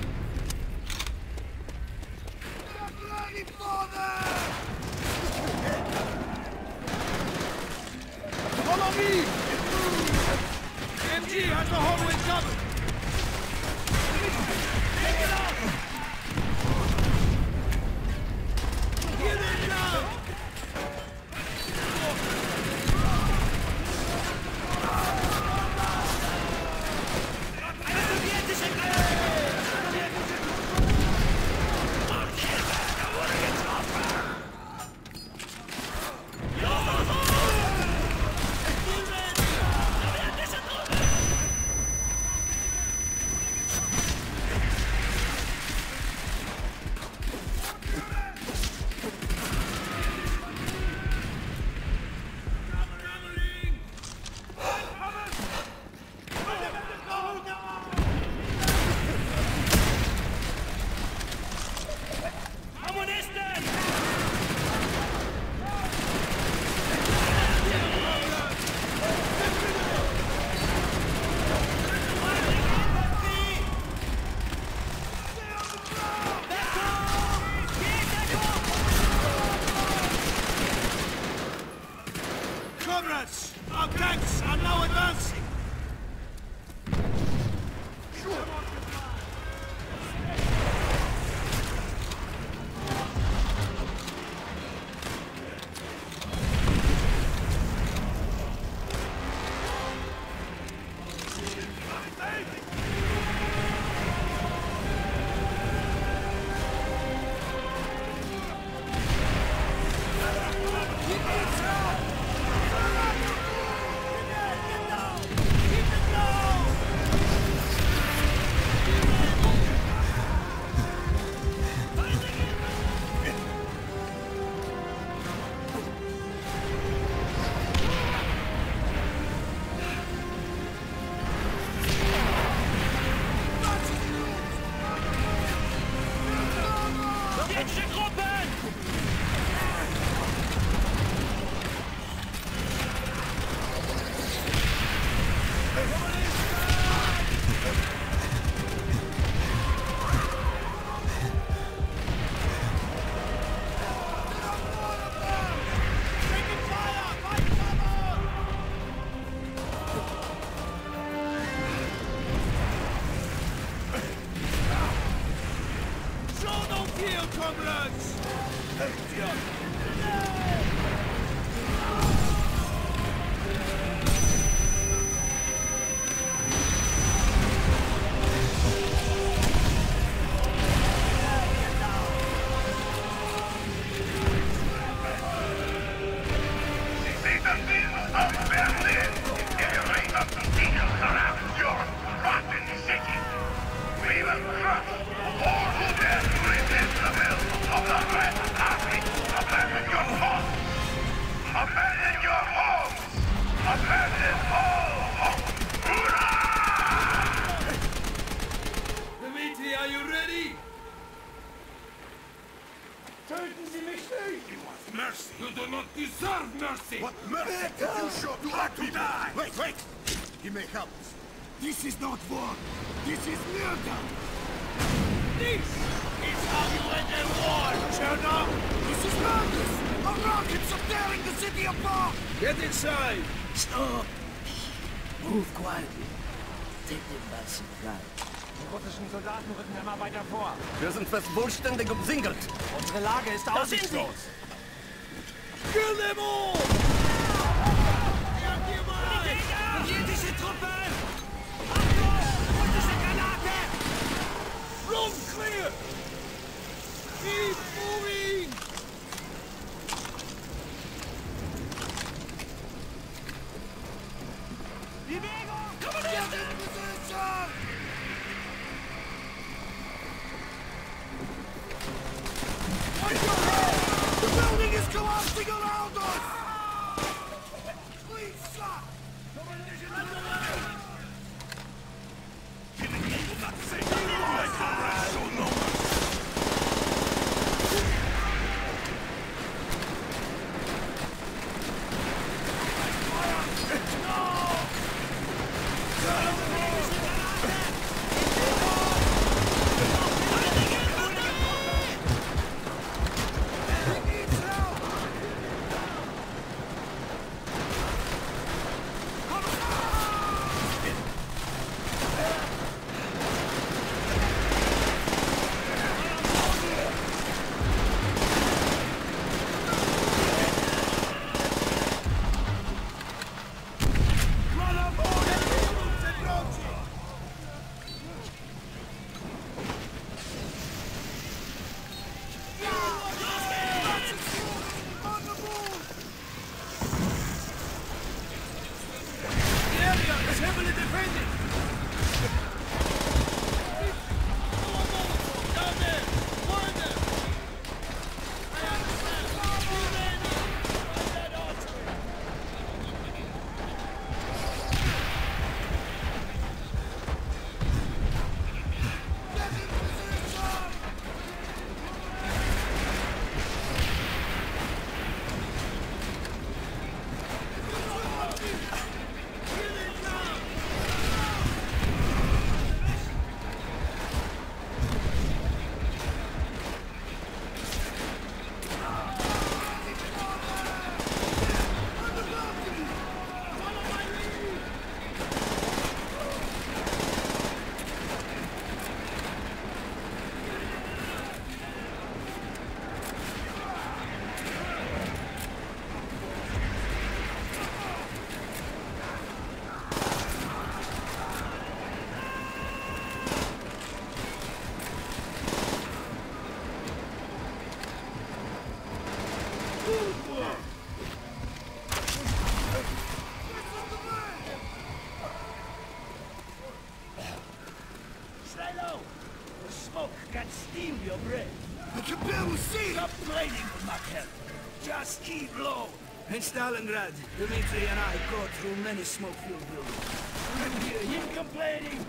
Follow me! M G has the hallway covered! Take it out! Get it now! Comrades, our tanks are now advancing. Comrades! deserve mercy! What mercy did you show to our people? Die. Wait, wait! He may help us. This is not war. This is murder. This is how you end a war, Chernobyl! This is madness! A rockets are tearing the city apart! Get inside! Stop! Move quietly. Take them by surprise. Die russischen Soldaten rücken immer weiter vor. Wir sind fast vollständig umsingelt. Unsere Lage ist aussichtslos. Kill them all! Sowjetische Truppen! Achtung! Russische Granate! Run clear! Keep moving! Bewegung! Get in position! Watch your head! The building is collapsing around us! Please stop! Just keep low. In Stalingrad, Dmitri and I go through many smoke-filled buildings. And hear him complaining.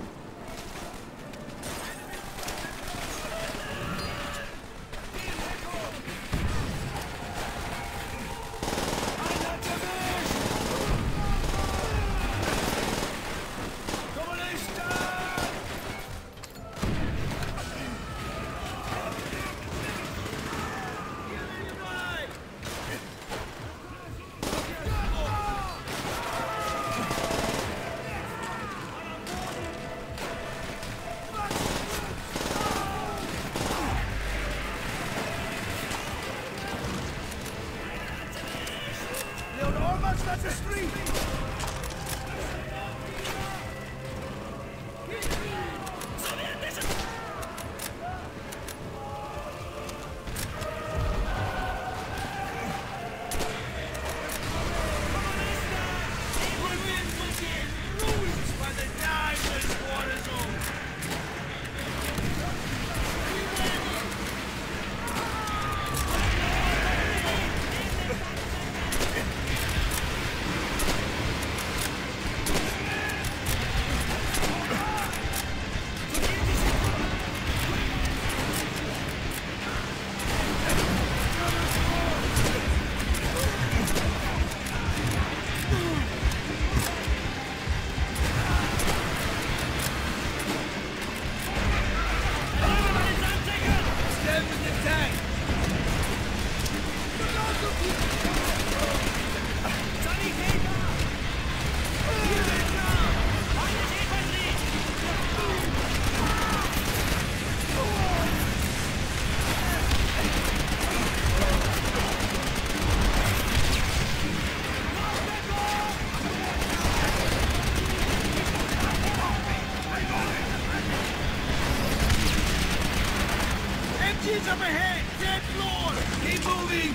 Engines up ahead! Dead floor! Keep moving!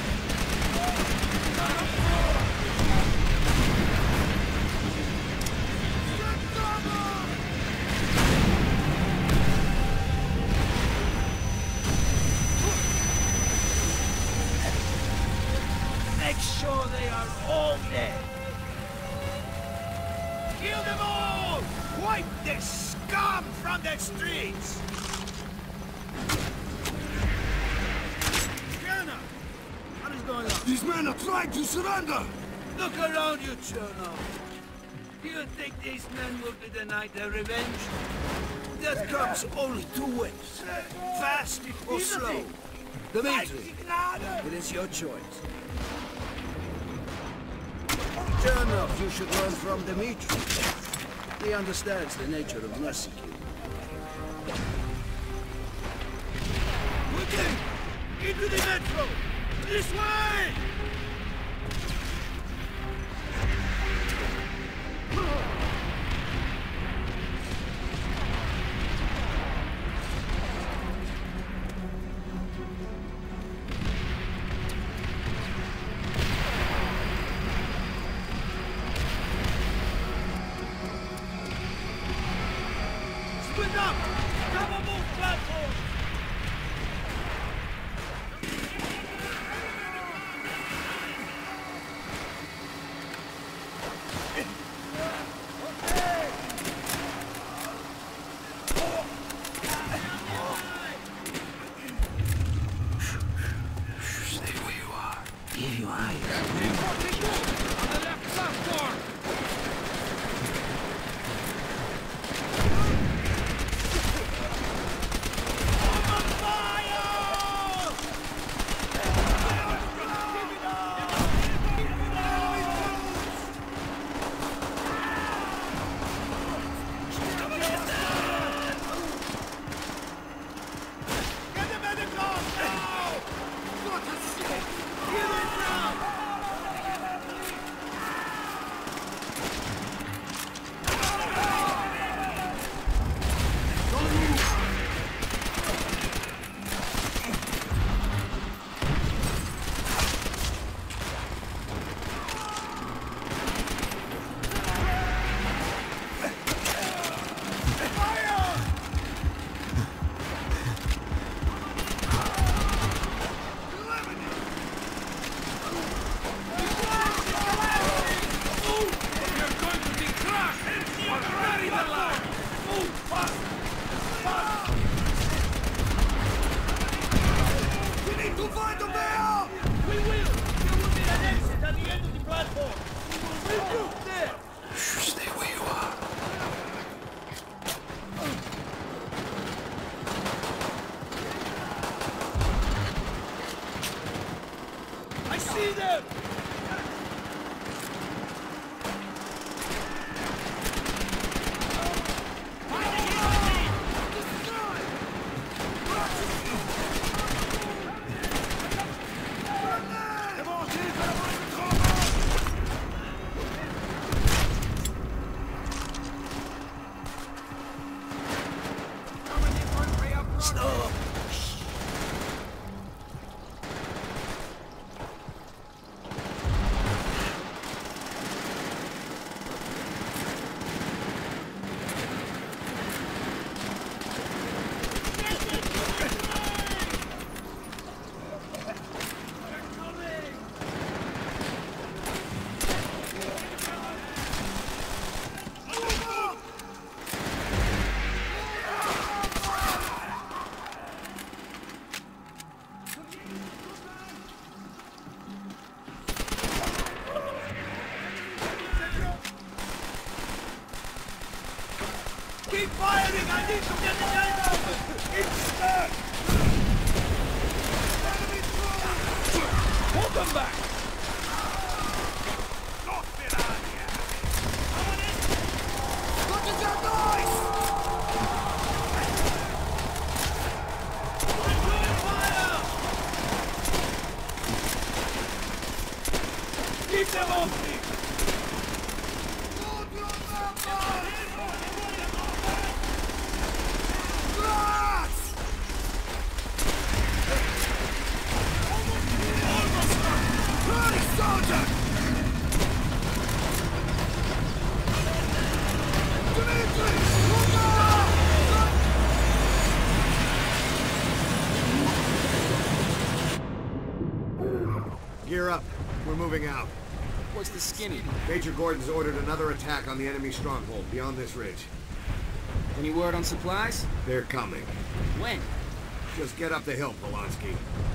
Make sure they are all dead! Kill them all! Wipe this scum from the streets! Cherno! What is going on? These men are trying to surrender! Look around you, Cherno! Do you think these men will be denied their revenge? That comes only two ways. Fast or slow. Dimitri, it is your choice. Cherno, you should learn from Dimitri. He understands the nature of mercy killing. Quickly! Into the metro! This way! Split up! Cover both platforms! Keep firing! I need to get the guys out! It's stuck! Hold them back! Look at your noise! Keep them off me! Gear up. We're moving out. What's the skinny? Major Gordon's ordered another attack on the enemy stronghold beyond this ridge. Any word on supplies? They're coming. When? Just get up the hill, Polanski.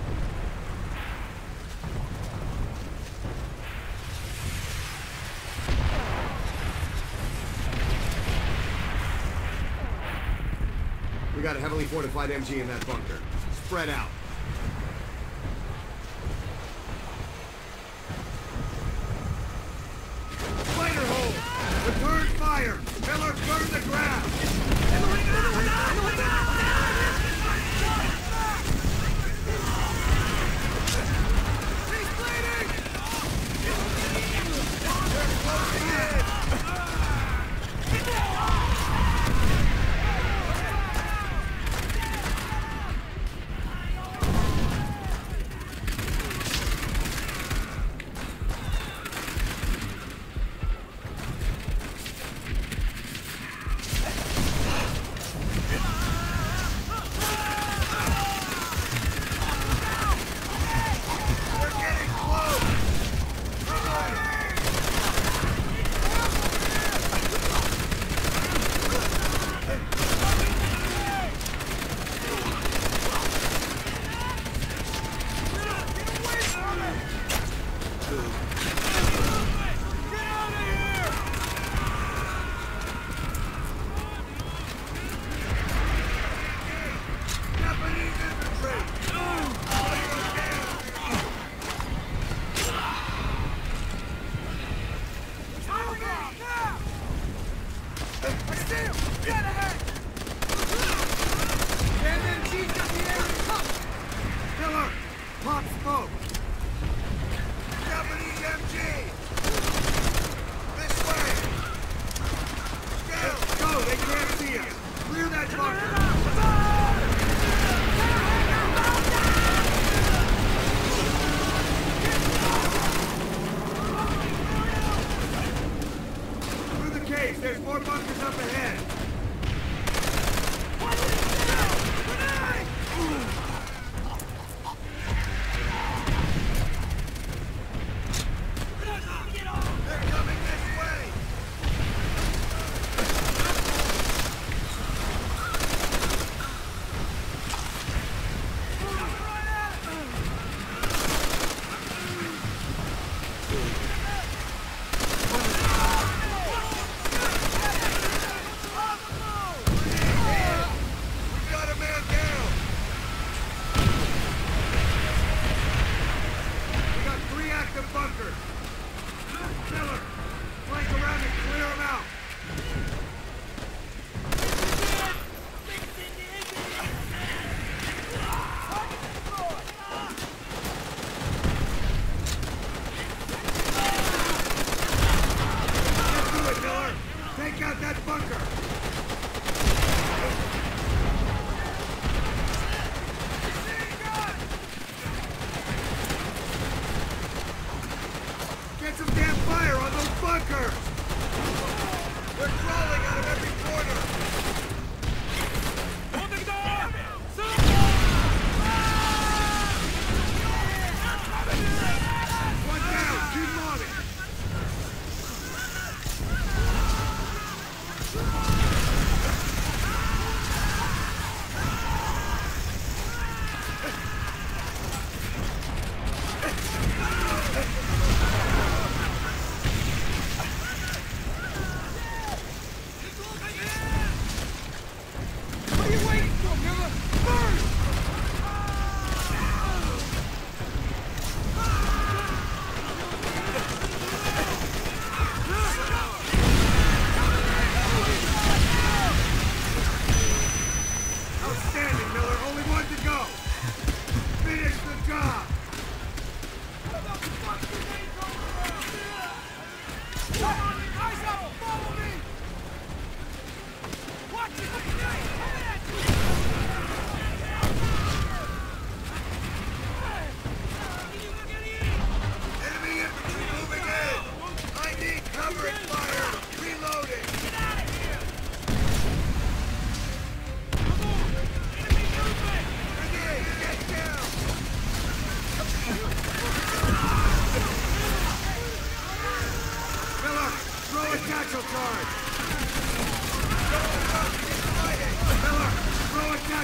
We got a heavily fortified M G in that bunker. Spread out. Spider hole! Return fire! Miller, burn the ground! He's bleeding!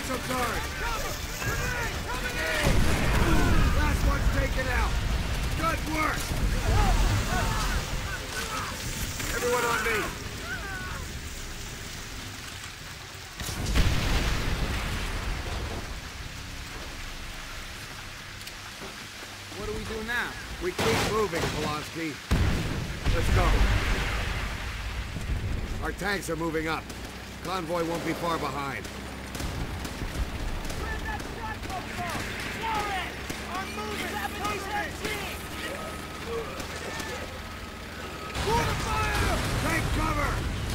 some guard! Last one's taken out! Good work! Everyone on me! What do we do now? We keep moving, Polonsky. Let's go. Our tanks are moving up. Convoy won't be far behind. Where'd that shot come from? Warren! Our movement! Japanese M G! Water fire! Take cover!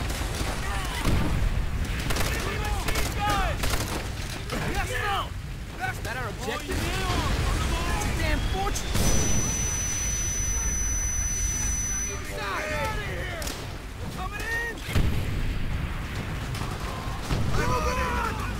Yes, no! Is that our objective? It's a damn fortress! Get out of here! We're coming in! I'm moving in!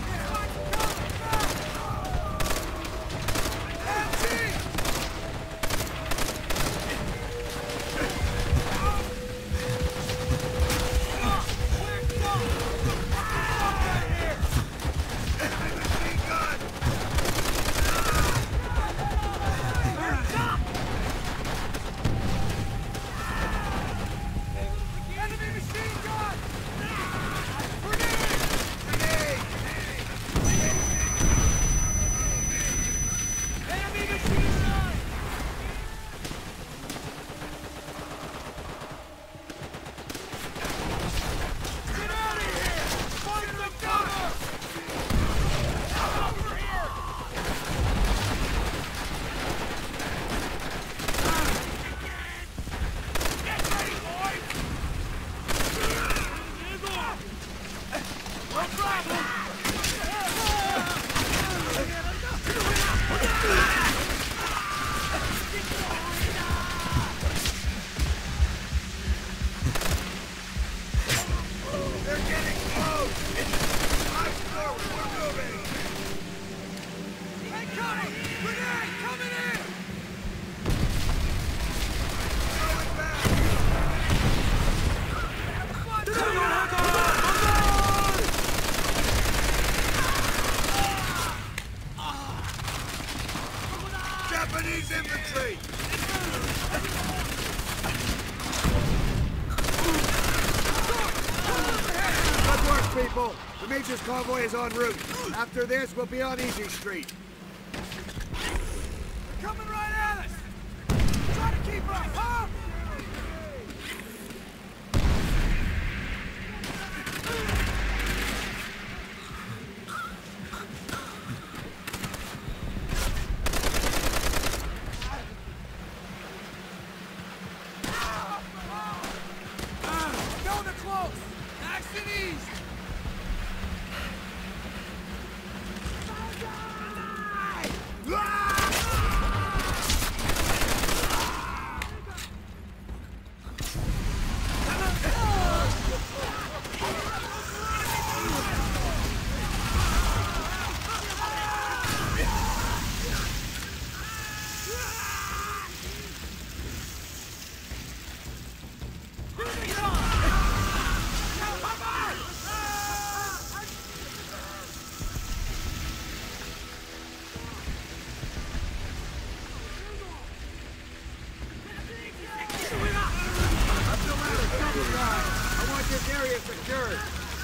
Japanese infantry! Good work, people! The Major's convoy is en route. After this, we'll be on Easy Street. They're coming right at us! Try to keep up, huh? Go to close! Action east! I want this area secured.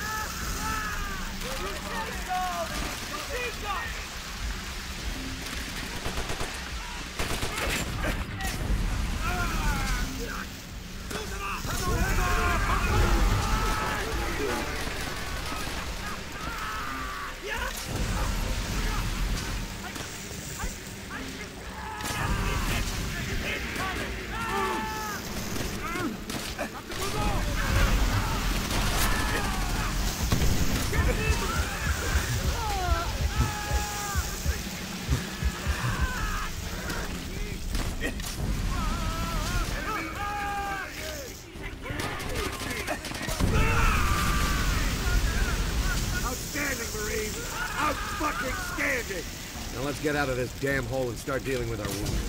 Out-fucking-standing! Now let's get out of this damn hole and start dealing with our wounded.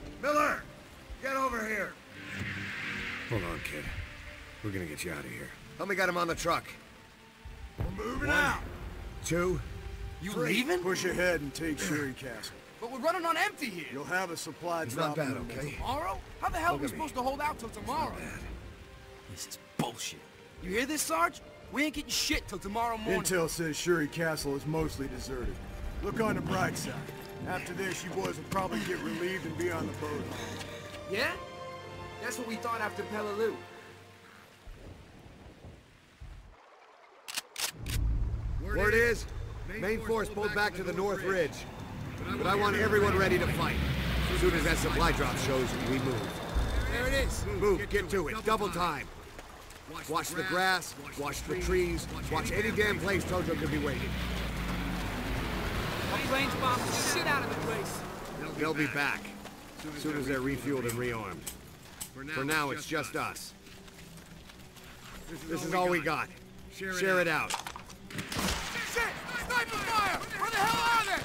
Miller! Get over here! Hold on, kid. We're gonna get you out of here. Help me get him on the truck. We're moving out. Two. You Three. leaving? Push ahead and take Sherry Castle. But we're running on empty here. You'll have a supply It's drop. not bad, in the okay? Tomorrow? How the hell Look are we at me. supposed to hold out till tomorrow? This is bullshit. You hear this, Sarge? We ain't getting shit till tomorrow morning. Intel says Sherry Castle is mostly deserted. Look on the bright side. After this, you boys will probably get relieved and be on the boat home. Yeah? That's what we thought after Peleliu. Word is, main force pulled back to the North Ridge. But I want everyone ready to fight. As soon as that supply drop shows, we move. There it is. Move, get to it, double time. Watch the grass, watch the trees, watch any damn place Tojo could be waiting. Our planes bombed the shit out of the place. They'll be back, as soon as they're refueled and rearmed. For now, it's just us. This is all we got. Share it out. Shit! Sniper fire! Where the hell are they?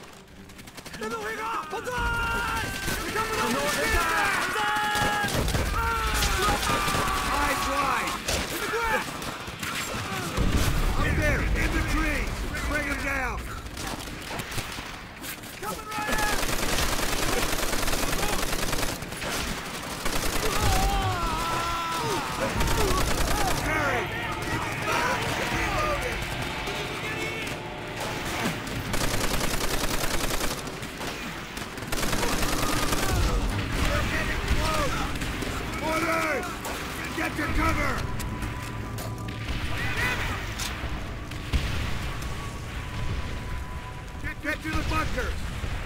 Eyes wide! In the grass! Up there, in the tree! Bring him down! Coming right at us! Harry! Orders! Get to cover! Get, get to the bunkers!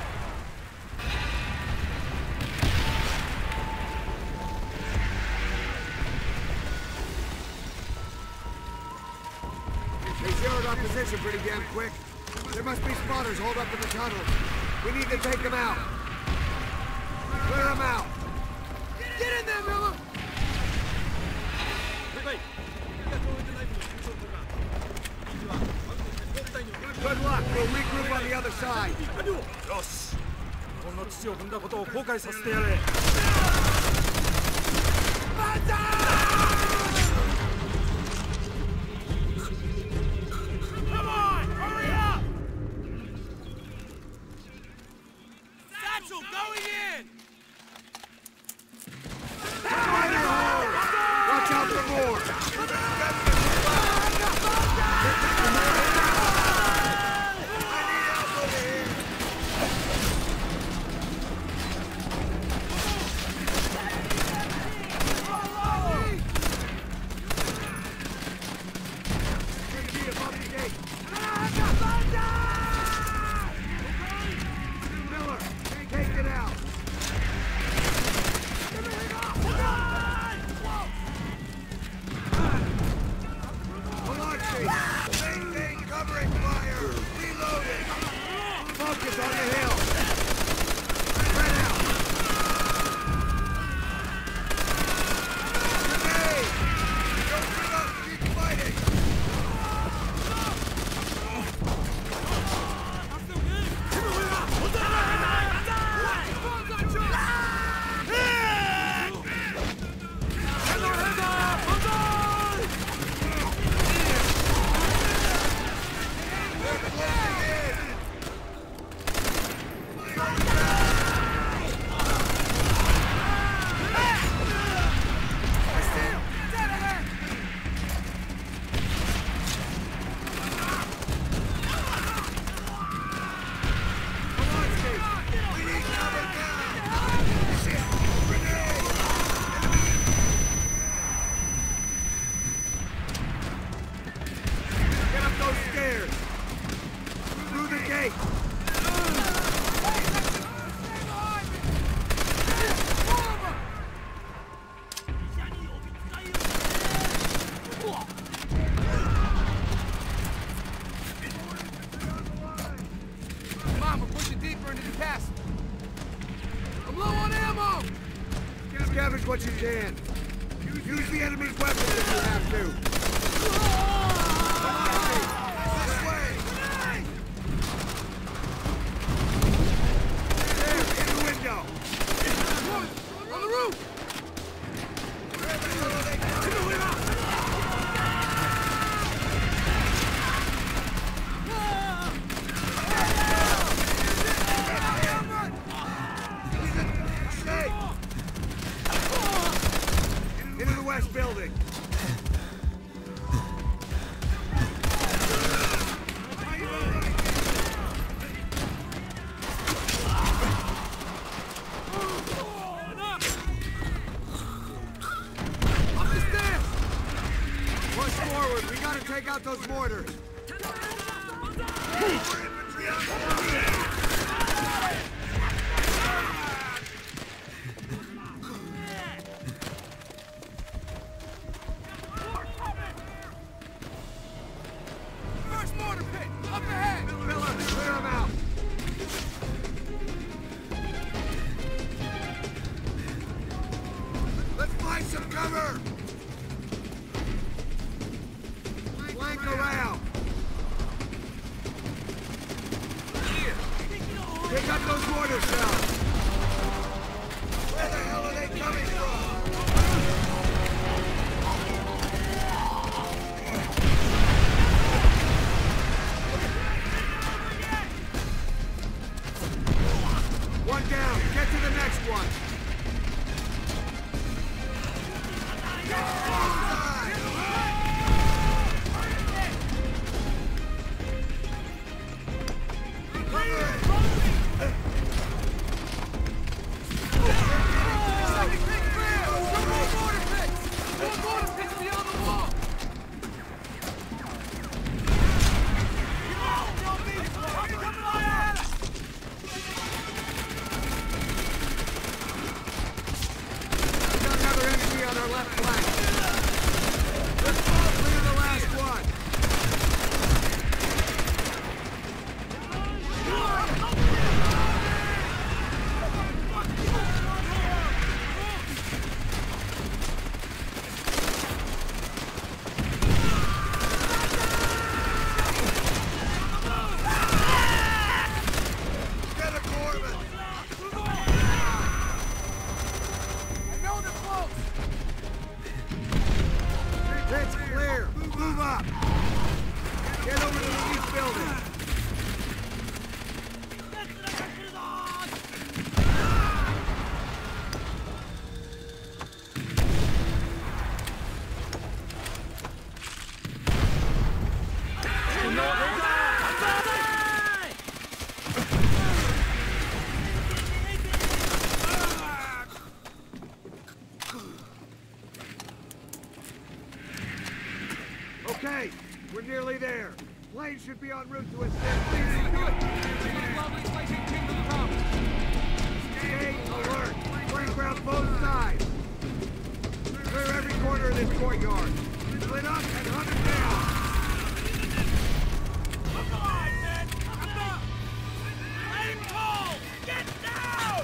They zeroed our position pretty damn quick. There must be spotters holed up in the tunnels. We need to take them out. Clear them out. Get in there, Miller! Good luck. We'll regroup on the other side. よしこの土を踏んだことを後悔させてやれ Come on! Hurry up! Satchel going in! Watch out for more! Miller, take it out! Maintain covering fire! Reloading! Focus on the hill! Spread out! Grenade! Don't give up! Keep fighting! Scavenge what you can. Use the enemy's weapons if you have to. This way! There, in the window! On the roof! forward. We gotta take out those mortars. First mortar pit! Up ahead! Miller, clear them out! Let's find some cover! Flank around! Pick up those mortar shells! Where the hell are they coming from? One down! Get to the next one! Okay, we're nearly there. Planes should be en route to assist. Stay alert. Plane ground both sides. Clear every corner of this courtyard. Split up and hunt it down. Come on, man! Come on! Aim tall! Get down!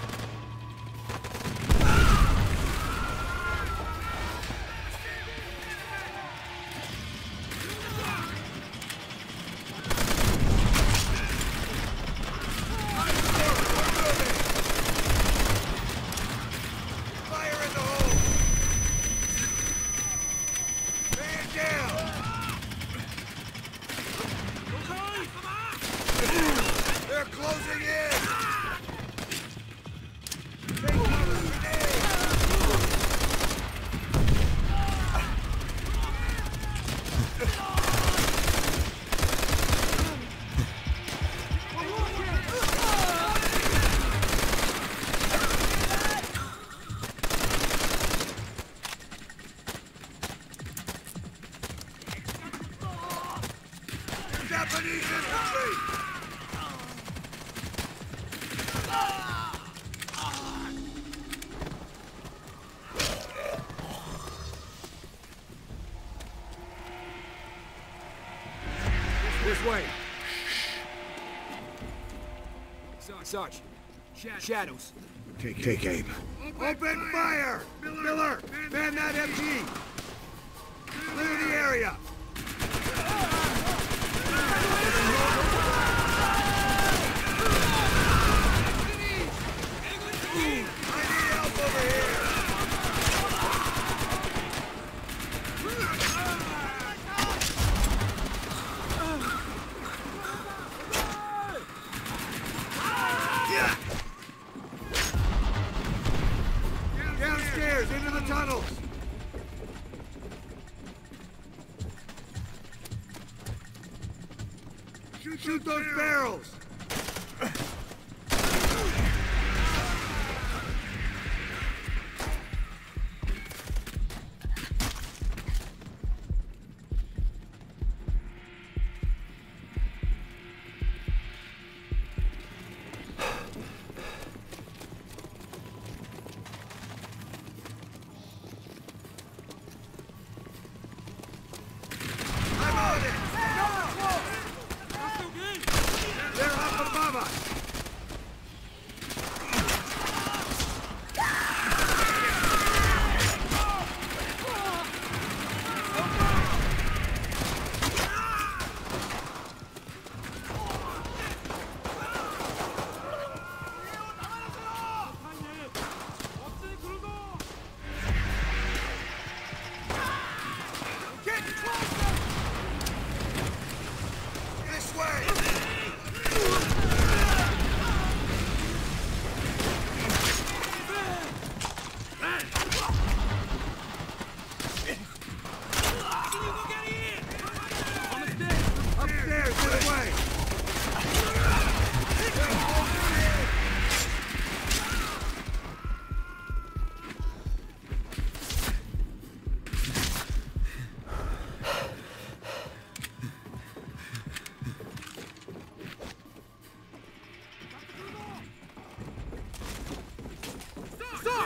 This way. Sarge. Shadows. Take, take aim. Open fire! Miller! Man that M G! Clear the area! I need help over here! Downstairs, into the tunnels! Shoot, Shoot those barrels!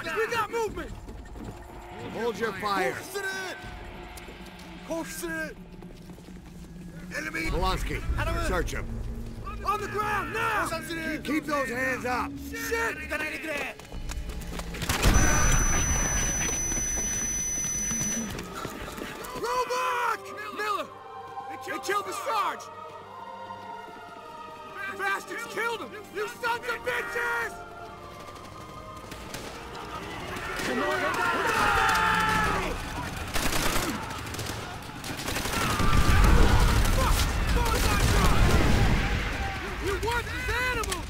We got movement! Hold your fire. Enemy! Polanski, search him. On the ground, now! Keep those hands up! Shit! Roll back! Miller! They killed the Sarge! The bastards killed him! You sons of bitches! You want these animals!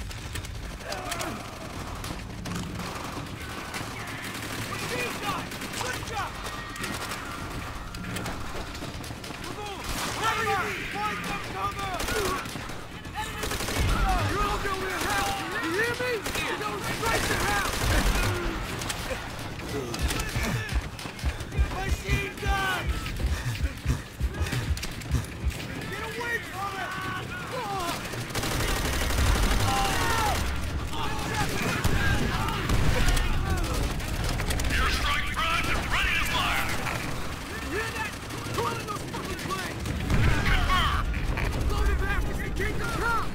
Machine gun! Good job! Hurry! Find some cover! Enemy machine gun! You're all going to hell! You hear me? You're going straight to hell! Machine gun! Get away from it! Airstrike primed and ready to fire! You hear that? Calling those fucking planes! Confirmed! Blow the bastards and keep them calm!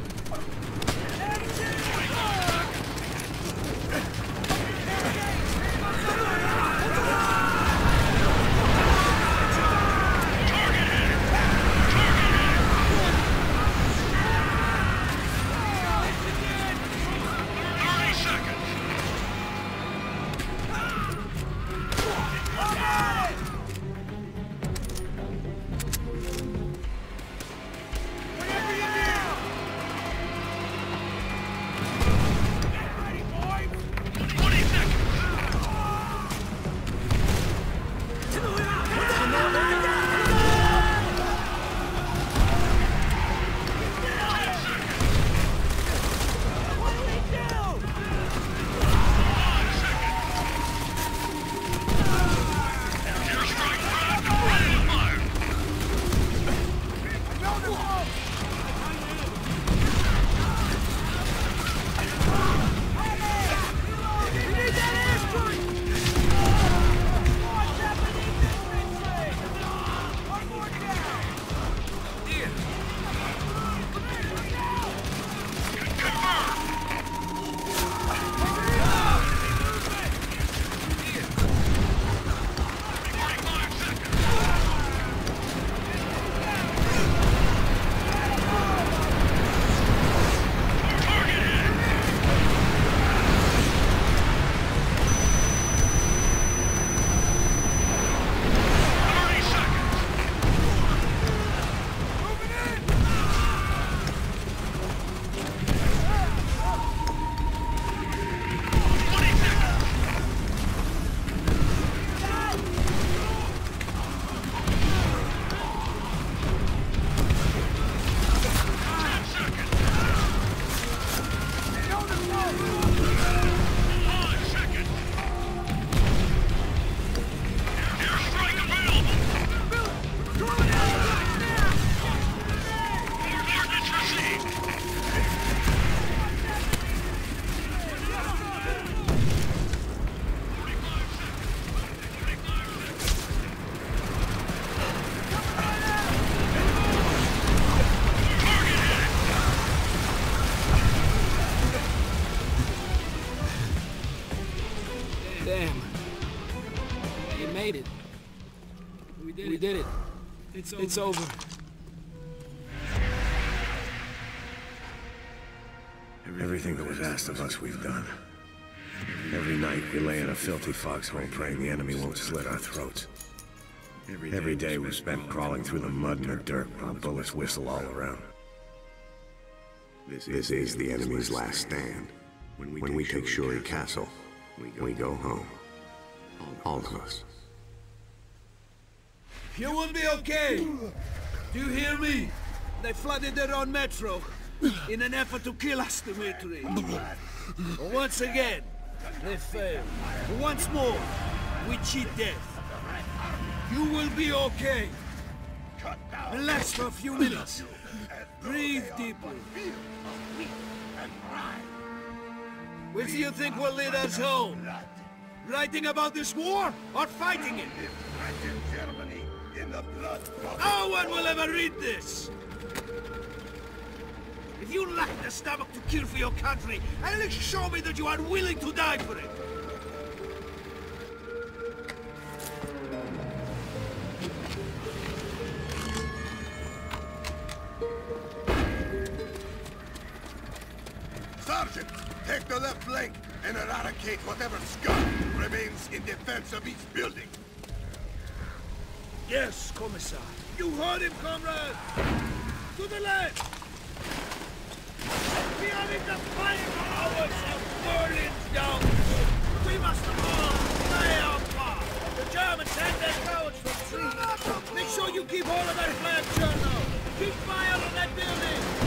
We did it. It's over. It's over. Everything that was asked of us, we've done. Every night, we lay in a filthy foxhole praying the enemy won't slit our throats. Every day, we've spent crawling through the mud and the dirt while bullets whistle all around. This is the enemy's last stand. When we take Shuri Castle, we go home. All of us. You will be okay. Do you hear me? They flooded their own metro in an effort to kill us, Dmitri. Once again, they failed. Once more, we cheat death. You will be okay. Relax for a few minutes. Breathe deeply. Which do you think will lead us home? Writing about this war or fighting it? Germany in the blood. No one will ever read this! If you lack the stomach to kill for your country, at least show me that you are willing to die for it! Sergeant, take the left flank and eradicate whatever scum remains in defense of each building. Yes, Commissar. You heard him, comrade! To the left! We are in the fighting hours of Berlin's down! We must all play our part! The Germans send their cowards from sea! Make sure you keep hold of that flag, Colonel! Keep fire on that building!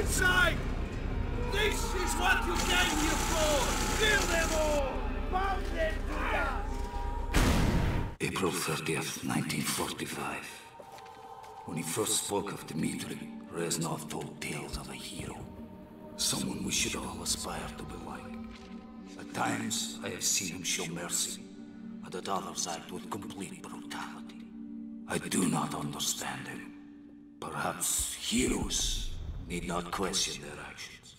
inside! This is what you came here for! Kill them all! Pound them to death! April thirtieth, nineteen forty-five. When he first spoke of Dmitri, Reznov told tales of a hero. Someone we should all aspire to be like. At times, I have seen him show mercy, and at others act with complete brutality. I do not understand him. Perhaps heroes need not question their actions.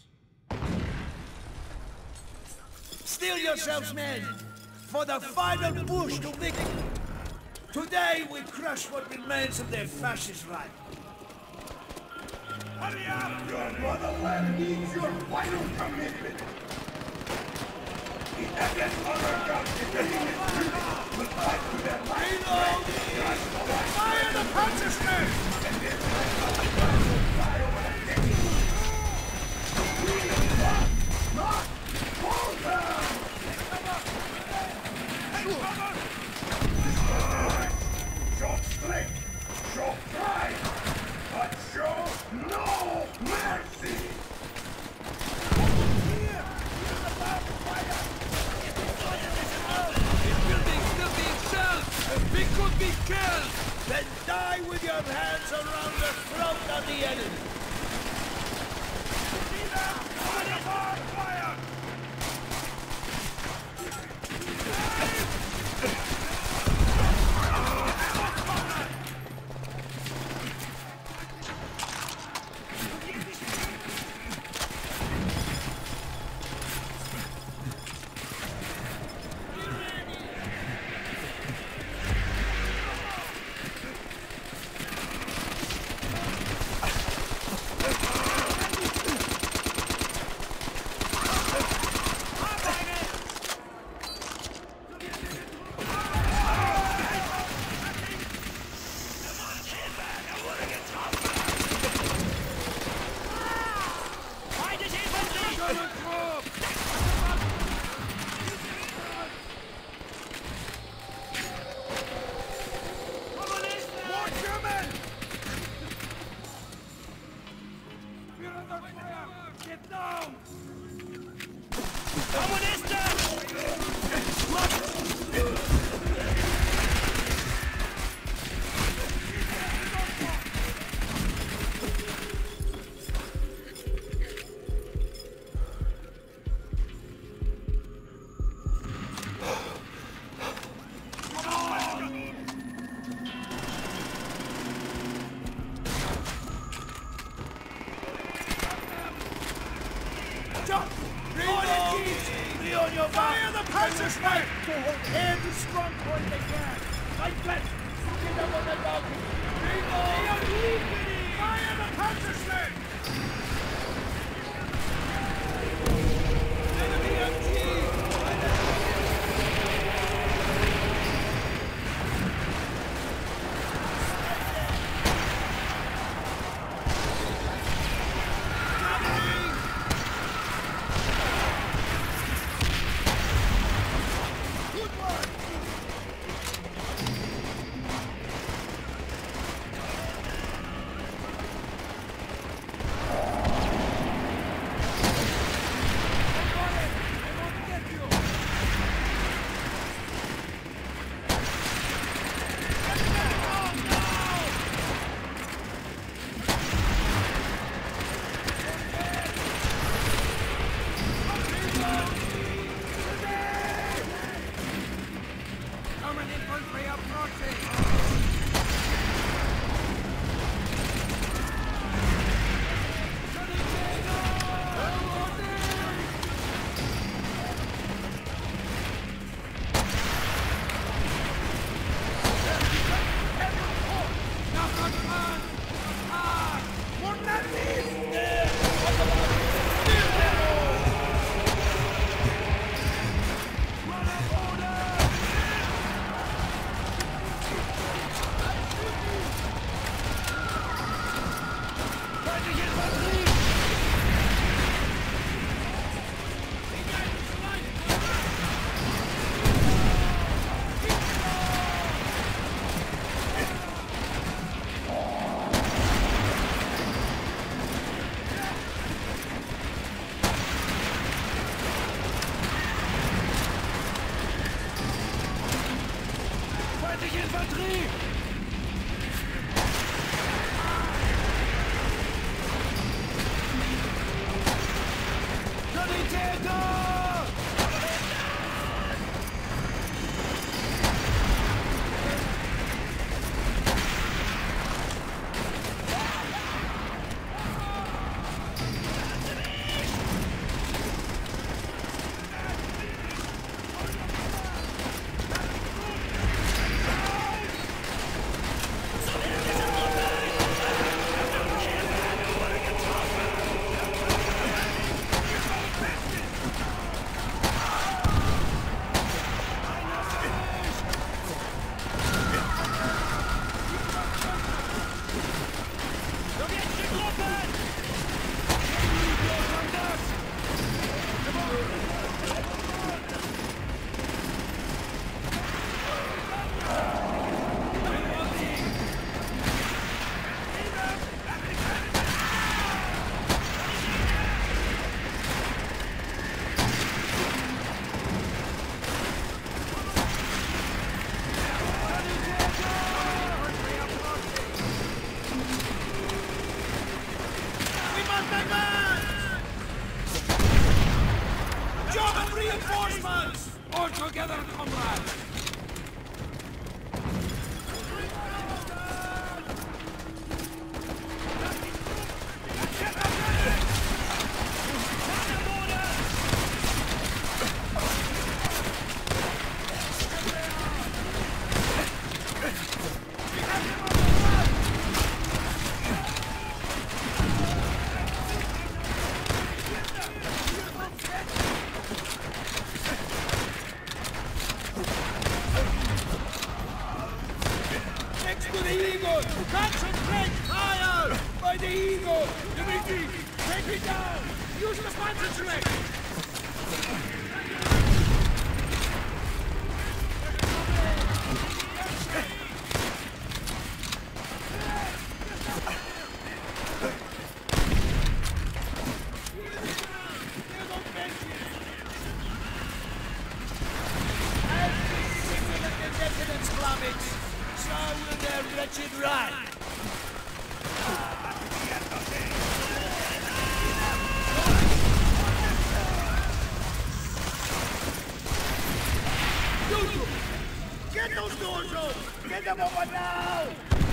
Steel yourselves, men, for the final push to victory. Today we crush what remains of their fascist right. Hurry up! Your motherland needs your vital commitment! The Epic Motherboard defending its troops will fight to their last breath! Fire the Panzersmen! And this battle will fly over the city! We must not falter! Show strength, show pride, but show no mercy! We could be killed! Then die with your hands around the throat of the enemy! Fire! Fire the Panzersmen! Every strong point they can! Like that! Get them on the balcony! Fire the Panzersmen! Enemy M G! Infanterie! Sanitäter! Reinforcements! All together, comrades! Concentrate fire! By the eagle! Dimitri, take it down! Use the concentrate! Get those doors open! Get them open now!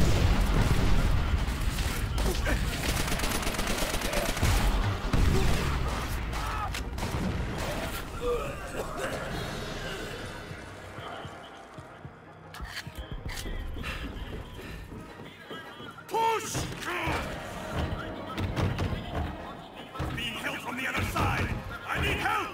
Push! Being held from the other side! I need help!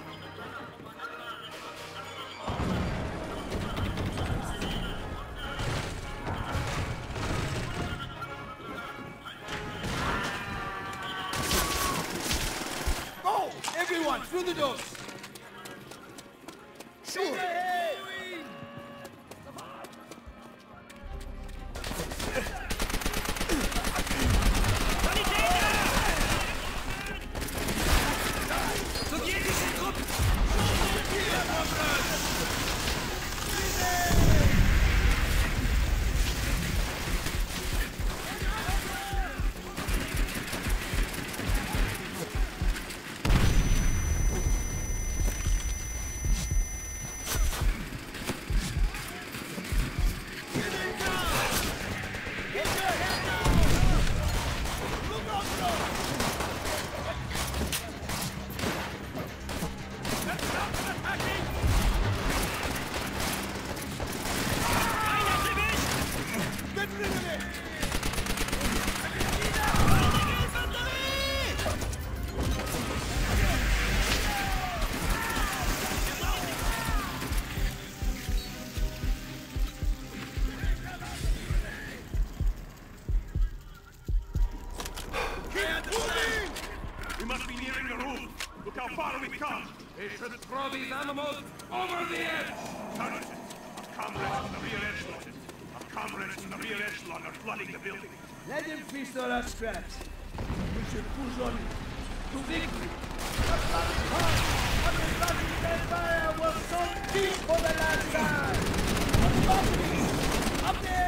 Go! Everyone, through the doors! Sure! We must be nearing the roof. Look how far we've come. They should throw these animals over the edge! Sergeant, our comrades from the rear echelon. Our comrades from the rear echelon are flooding the building. Let them feast on our scraps. We should push on to victory. Fire was so deep for the last time. Up there!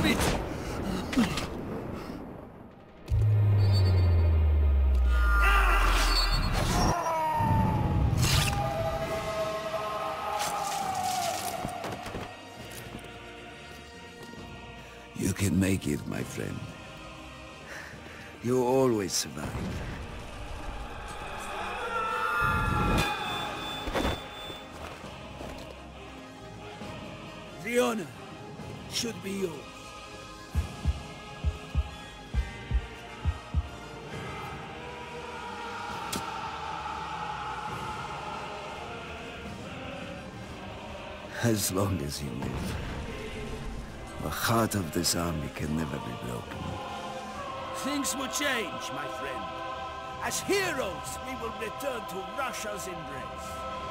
Have it! You can make it, my friend. You always survive. The honor should be yours. As long as you live, the heart of this army can never be broken. Things will change, my friend. As heroes, we will return to Russia's embrace.